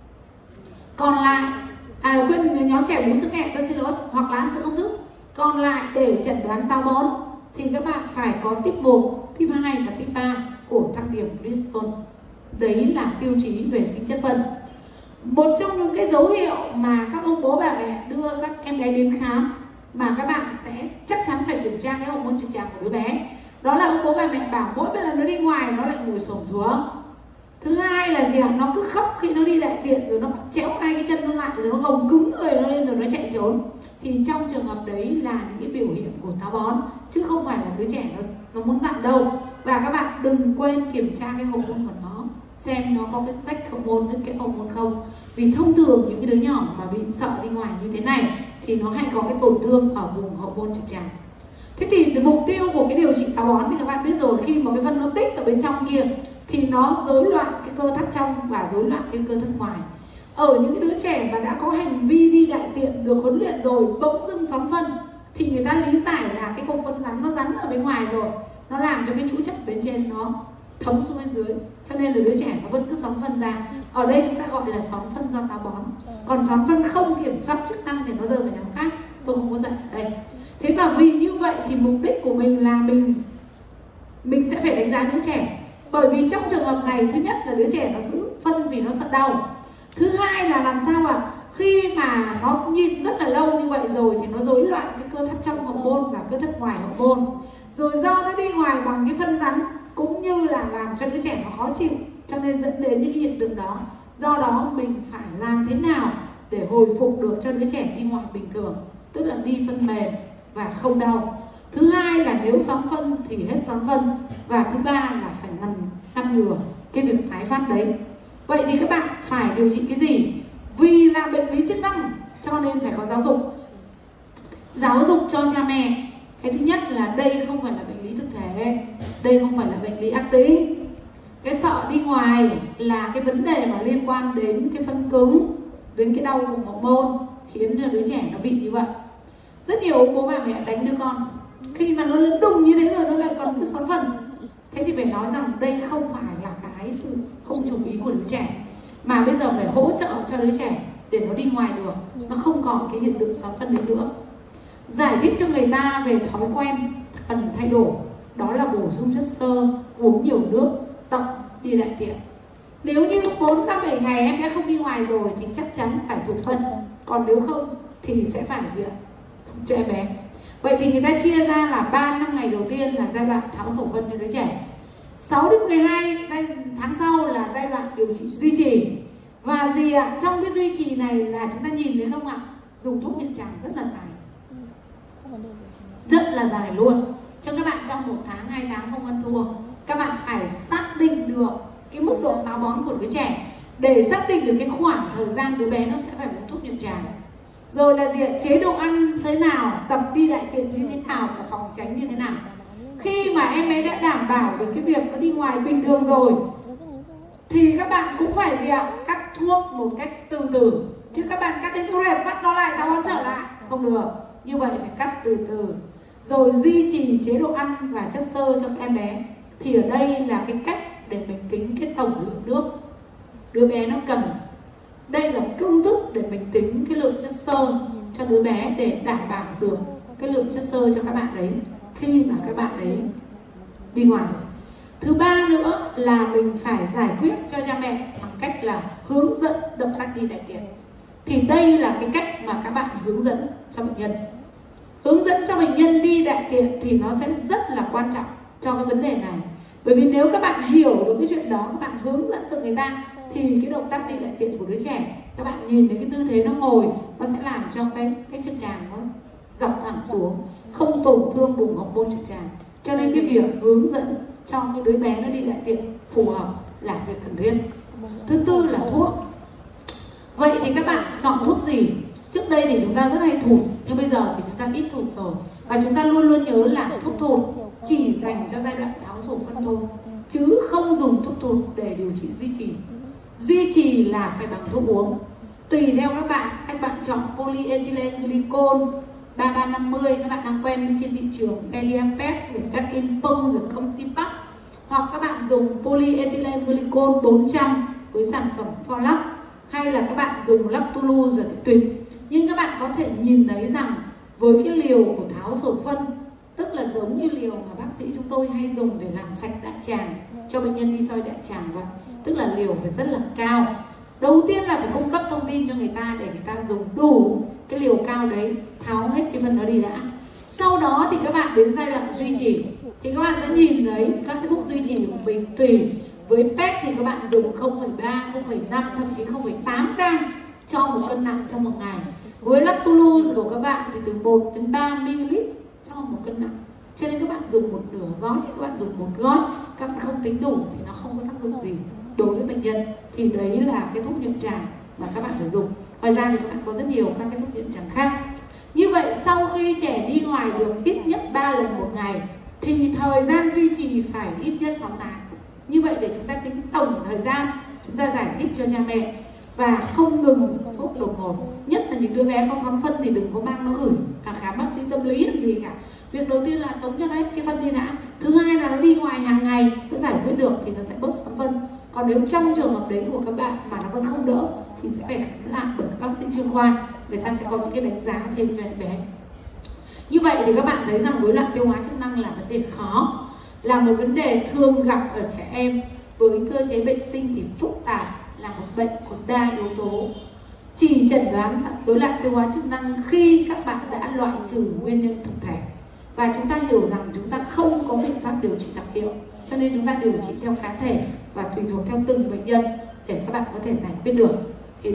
Còn lại à quên nhóm trẻ bú sữa mẹ, tôi xin lỗi, hoặc là ăn sữa công thức. Còn lại để chẩn đoán táo bón thì các bạn phải có tuyếp một, tuyếp hai và tuyếp ba của thang điểm Bristol. Đấy là tiêu chí về tính chất phân. Một trong những cái dấu hiệu mà các ông bố bà mẹ đưa các em bé đến khám mà các bạn sẽ chắc chắn phải kiểm tra cái hormone trực tràng của đứa bé, đó là ông bố bà mẹ bảo mỗi lần nó đi ngoài nó lại ngồi xổm xuống. Thứ hai là gì ạ? Nó cứ khóc khi nó đi đại tiện, rồi nó chéo hai cái chân nó lại, rồi nó gồng cứng người nó lên, rồi nó chạy trốn. Thì trong trường hợp đấy là những cái biểu hiện của táo bón, chứ không phải là đứa trẻ nó, nó muốn dặn đâu. Và các bạn đừng quên kiểm tra cái hậu môn của nó, xem nó có cái rách hậu môn, đứt cái hậu môn không. Vì thông thường những cái đứa nhỏ mà bị sợ đi ngoài như thế này thì nó hay có cái tổn thương ở vùng hậu môn trực tràng. Thế thì mục tiêu của cái điều trị táo bón thì các bạn biết rồi, khi mà cái phân nó tích ở bên trong kia thì nó rối loạn cái cơ thắt trong và rối loạn cái cơ thắt ngoài. Ở những đứa trẻ mà đã có hành vi đi đại tiện được huấn luyện rồi, bỗng dưng sóng phân thì người ta lý giải là cái cục phân rắn nó rắn ở bên ngoài rồi, nó làm cho cái nhũ chất bên trên nó thấm xuống bên dưới, cho nên là đứa trẻ nó vẫn cứ sóng phân ra. Ở đây chúng ta gọi là sóng phân do táo bón. Còn sóng phân không kiểm soát chức năng thì nó rơi vào nhóm khác, tôi không có dạy ở đây. Thế và vì như vậy thì mục đích của mình là mình mình sẽ phải đánh giá đứa trẻ. Bởi vì trong trường hợp này, thứ nhất là đứa trẻ nó giữ phân vì nó sợ đau. Thứ hai là làm sao ạ? À? Khi mà nó nhịn rất là lâu như vậy rồi thì nó rối loạn cái cơ thắt trong hậu môn và cơ thắt ngoài hậu môn. Rồi do nó đi ngoài bằng cái phân rắn cũng như là làm cho đứa trẻ nó khó chịu, cho nên dẫn đến những hiện tượng đó. Do đó mình phải làm thế nào để hồi phục được cho đứa trẻ đi ngoài bình thường, tức là đi phân mềm và không đau. Thứ hai là nếu sóng phân thì hết sóng phân. Và thứ ba là phải ngăn ngăn ngừa cái việc tái phát đấy. Vậy thì các bạn phải điều trị cái gì? Vì là bệnh lý chức năng cho nên phải có giáo dục. Giáo dục cho cha mẹ. Cái thứ nhất là đây không phải là bệnh lý thực thể, đây không phải là bệnh lý ác tính. Cái sợ đi ngoài là cái vấn đề mà liên quan đến cái phân cứng, đến cái đau vùng hậu môn, khiến cho đứa trẻ nó bị như vậy. Rất nhiều bố bà mẹ đánh đứa con, khi mà nó lớn đùng như thế rồi nó lại còn cứ sóng phân. Thế thì phải nói rằng đây không phải là cái sự không chú ý của đứa trẻ, mà bây giờ phải hỗ trợ cho đứa trẻ để nó đi ngoài được, nó không còn cái hiện tượng sóng phân đấy nữa. Giải thích cho người ta về thói quen cần thay đổi, đó là bổ sung chất xơ, uống nhiều nước, tập đi đại tiện. Nếu như bốn năm bảy ngày em bé không đi ngoài rồi thì chắc chắn phải thụ phân, còn nếu không thì sẽ phải gì ạ? Cho em bé. Vậy thì người ta chia ra là ba năm ngày đầu tiên là giai đoạn tháo sổ phân cho đứa trẻ, sáu đến mười hai tháng sau là giai đoạn điều trị duy trì. Và gì ạ? Trong cái duy trì này là chúng ta nhìn thấy không ạ? Dùng thuốc hiện tràng rất là dài, rất là dài luôn. Cho các bạn trong một tháng, hai tháng không ăn thua. Các bạn phải xác định được cái mức độ táo bón của đứa trẻ để xác định được cái khoảng thời gian đứa bé nó sẽ phải uống thuốc hiện tràng. Rồi là gì ạ? Chế độ ăn thế nào, tập đi đại tiện như thế nào và phòng tránh như thế nào. Khi mà em bé đã đảm bảo được cái việc nó đi ngoài bình thường rồi thì các bạn cũng phải gì ạ? Cắt thuốc một cách từ từ. Chứ các bạn cắt đến rẹp bắt nó lại, táo bón trở lại, không được. Như vậy phải cắt từ từ. Rồi duy trì chế độ ăn và chất xơ cho các em bé. Thì ở đây là cái cách để mình tính cái tổng lượng nước đứa bé nó cần. Đây là công thức để mình tính cái lượng chất xơ cho đứa bé để đảm bảo được cái lượng chất xơ cho các bạn đấy khi mà các bạn đấy đi ngoài. Thứ ba nữa là mình phải giải quyết cho cha mẹ bằng cách là hướng dẫn động tác đi đại tiện. Thì đây là cái cách mà các bạn hướng dẫn cho bệnh nhân. Hướng dẫn cho bệnh nhân đi đại tiện thì nó sẽ rất là quan trọng cho cái vấn đề này. Bởi vì nếu các bạn hiểu được cái chuyện đó, các bạn hướng dẫn được người ta thì cái động tác đi đại tiện của đứa trẻ, các bạn nhìn thấy cái tư thế nó ngồi, nó sẽ làm cho cái cái trực tràng nó dọc thẳng xuống, không tổn thương vùng hậu môn trực tràng. Cho nên cái việc hướng dẫn cho cái đứa bé nó đi đại tiện phù hợp là việc cần thiết. Thứ tư là thuốc. Vậy thì các bạn chọn thuốc gì? Trước đây thì chúng ta rất hay thụt, nhưng bây giờ thì chúng ta ít thụt rồi. Và chúng ta luôn luôn nhớ là thuốc thụt chỉ dành cho giai đoạn tháo sổ phân thôi, chứ không dùng thuốc thụt để điều trị duy trì. Duy trì là phải bằng thuốc uống. Tùy theo các bạn, các bạn chọn polyethylene glycol ba ba năm mươi, các bạn đang quen đi trên thị trường Peliampet, rồi Pepin Pong, rồi Comtipac. Hoặc các bạn dùng polyethylene glycol bốn trăm với sản phẩm Folac, hay là các bạn dùng Lactulu rồi thì tùy. Nhưng các bạn có thể nhìn thấy rằng với cái liều của tháo sổ phân, tức là giống như liều mà bác sĩ chúng tôi hay dùng để làm sạch đại tràng cho bệnh nhân đi soi đại tràng vậy, tức là liều phải rất là cao. Đầu tiên là phải cung cấp thông tin cho người ta để người ta dùng đủ cái liều cao đấy, tháo hết cái phân đó đi đã. Sau đó thì các bạn đến giai đoạn duy trì thì các bạn sẽ nhìn thấy các cái thuốc duy trì của mình tùy. Với pê e tê thì các bạn dùng không phẩy ba, không phẩy năm, thậm chí không phẩy tám gam cho một cân nặng trong một ngày. Với lactulose của các bạn thì từ một đến ba mi-li-lít cho một cân nặng. Cho nên các bạn dùng một nửa gói, các bạn dùng một gói, các bạn không tính đủ thì nó không có tác dụng gì đối với bệnh nhân. Thì đấy là cái thuốc nhuận tràng mà các bạn phải dùng. Ngoài ra thì các bạn có rất nhiều các cái thuốc nhuận tràng khác. Như vậy sau khi trẻ đi ngoài được ít nhất ba lần một ngày thì thời gian duy trì phải ít nhất sáu tháng. Như vậy để chúng ta tính tổng thời gian chúng ta giải thích cho cha mẹ và không ngừng thuốc đột ngột. Nhất là những đứa bé có phóng phân thì đừng có mang nó gửi cả khám bác sĩ tâm lý làm gì cả. Việc đầu tiên là tống cho nó hết cái phân đi đã. Thứ hai là nó đi ngoài hàng ngày nó giải quyết được thì nó sẽ bớt phóng phân. Còn nếu trong trường hợp đấy của các bạn mà nó vẫn không đỡ thì sẽ phải khám lại bởi các bác sĩ chuyên khoa, người ta sẽ có những cái đánh giá thêm cho em bé. Như vậy thì các bạn thấy rằng rối loạn tiêu hóa chức năng là vấn đề khó, là một vấn đề thường gặp ở trẻ em với cơ chế bệnh sinh thì phức tạp, là một bệnh có đa yếu tố. Chỉ chẩn đoán rối loạn tiêu hóa chức năng khi các bạn đã loại trừ nguyên nhân thực thể và chúng ta hiểu rằng chúng ta không có biện pháp điều trị đặc hiệu, cho nên chúng ta điều trị theo cá thể và tùy thuộc theo từng bệnh nhân để các bạn có thể giải quyết được.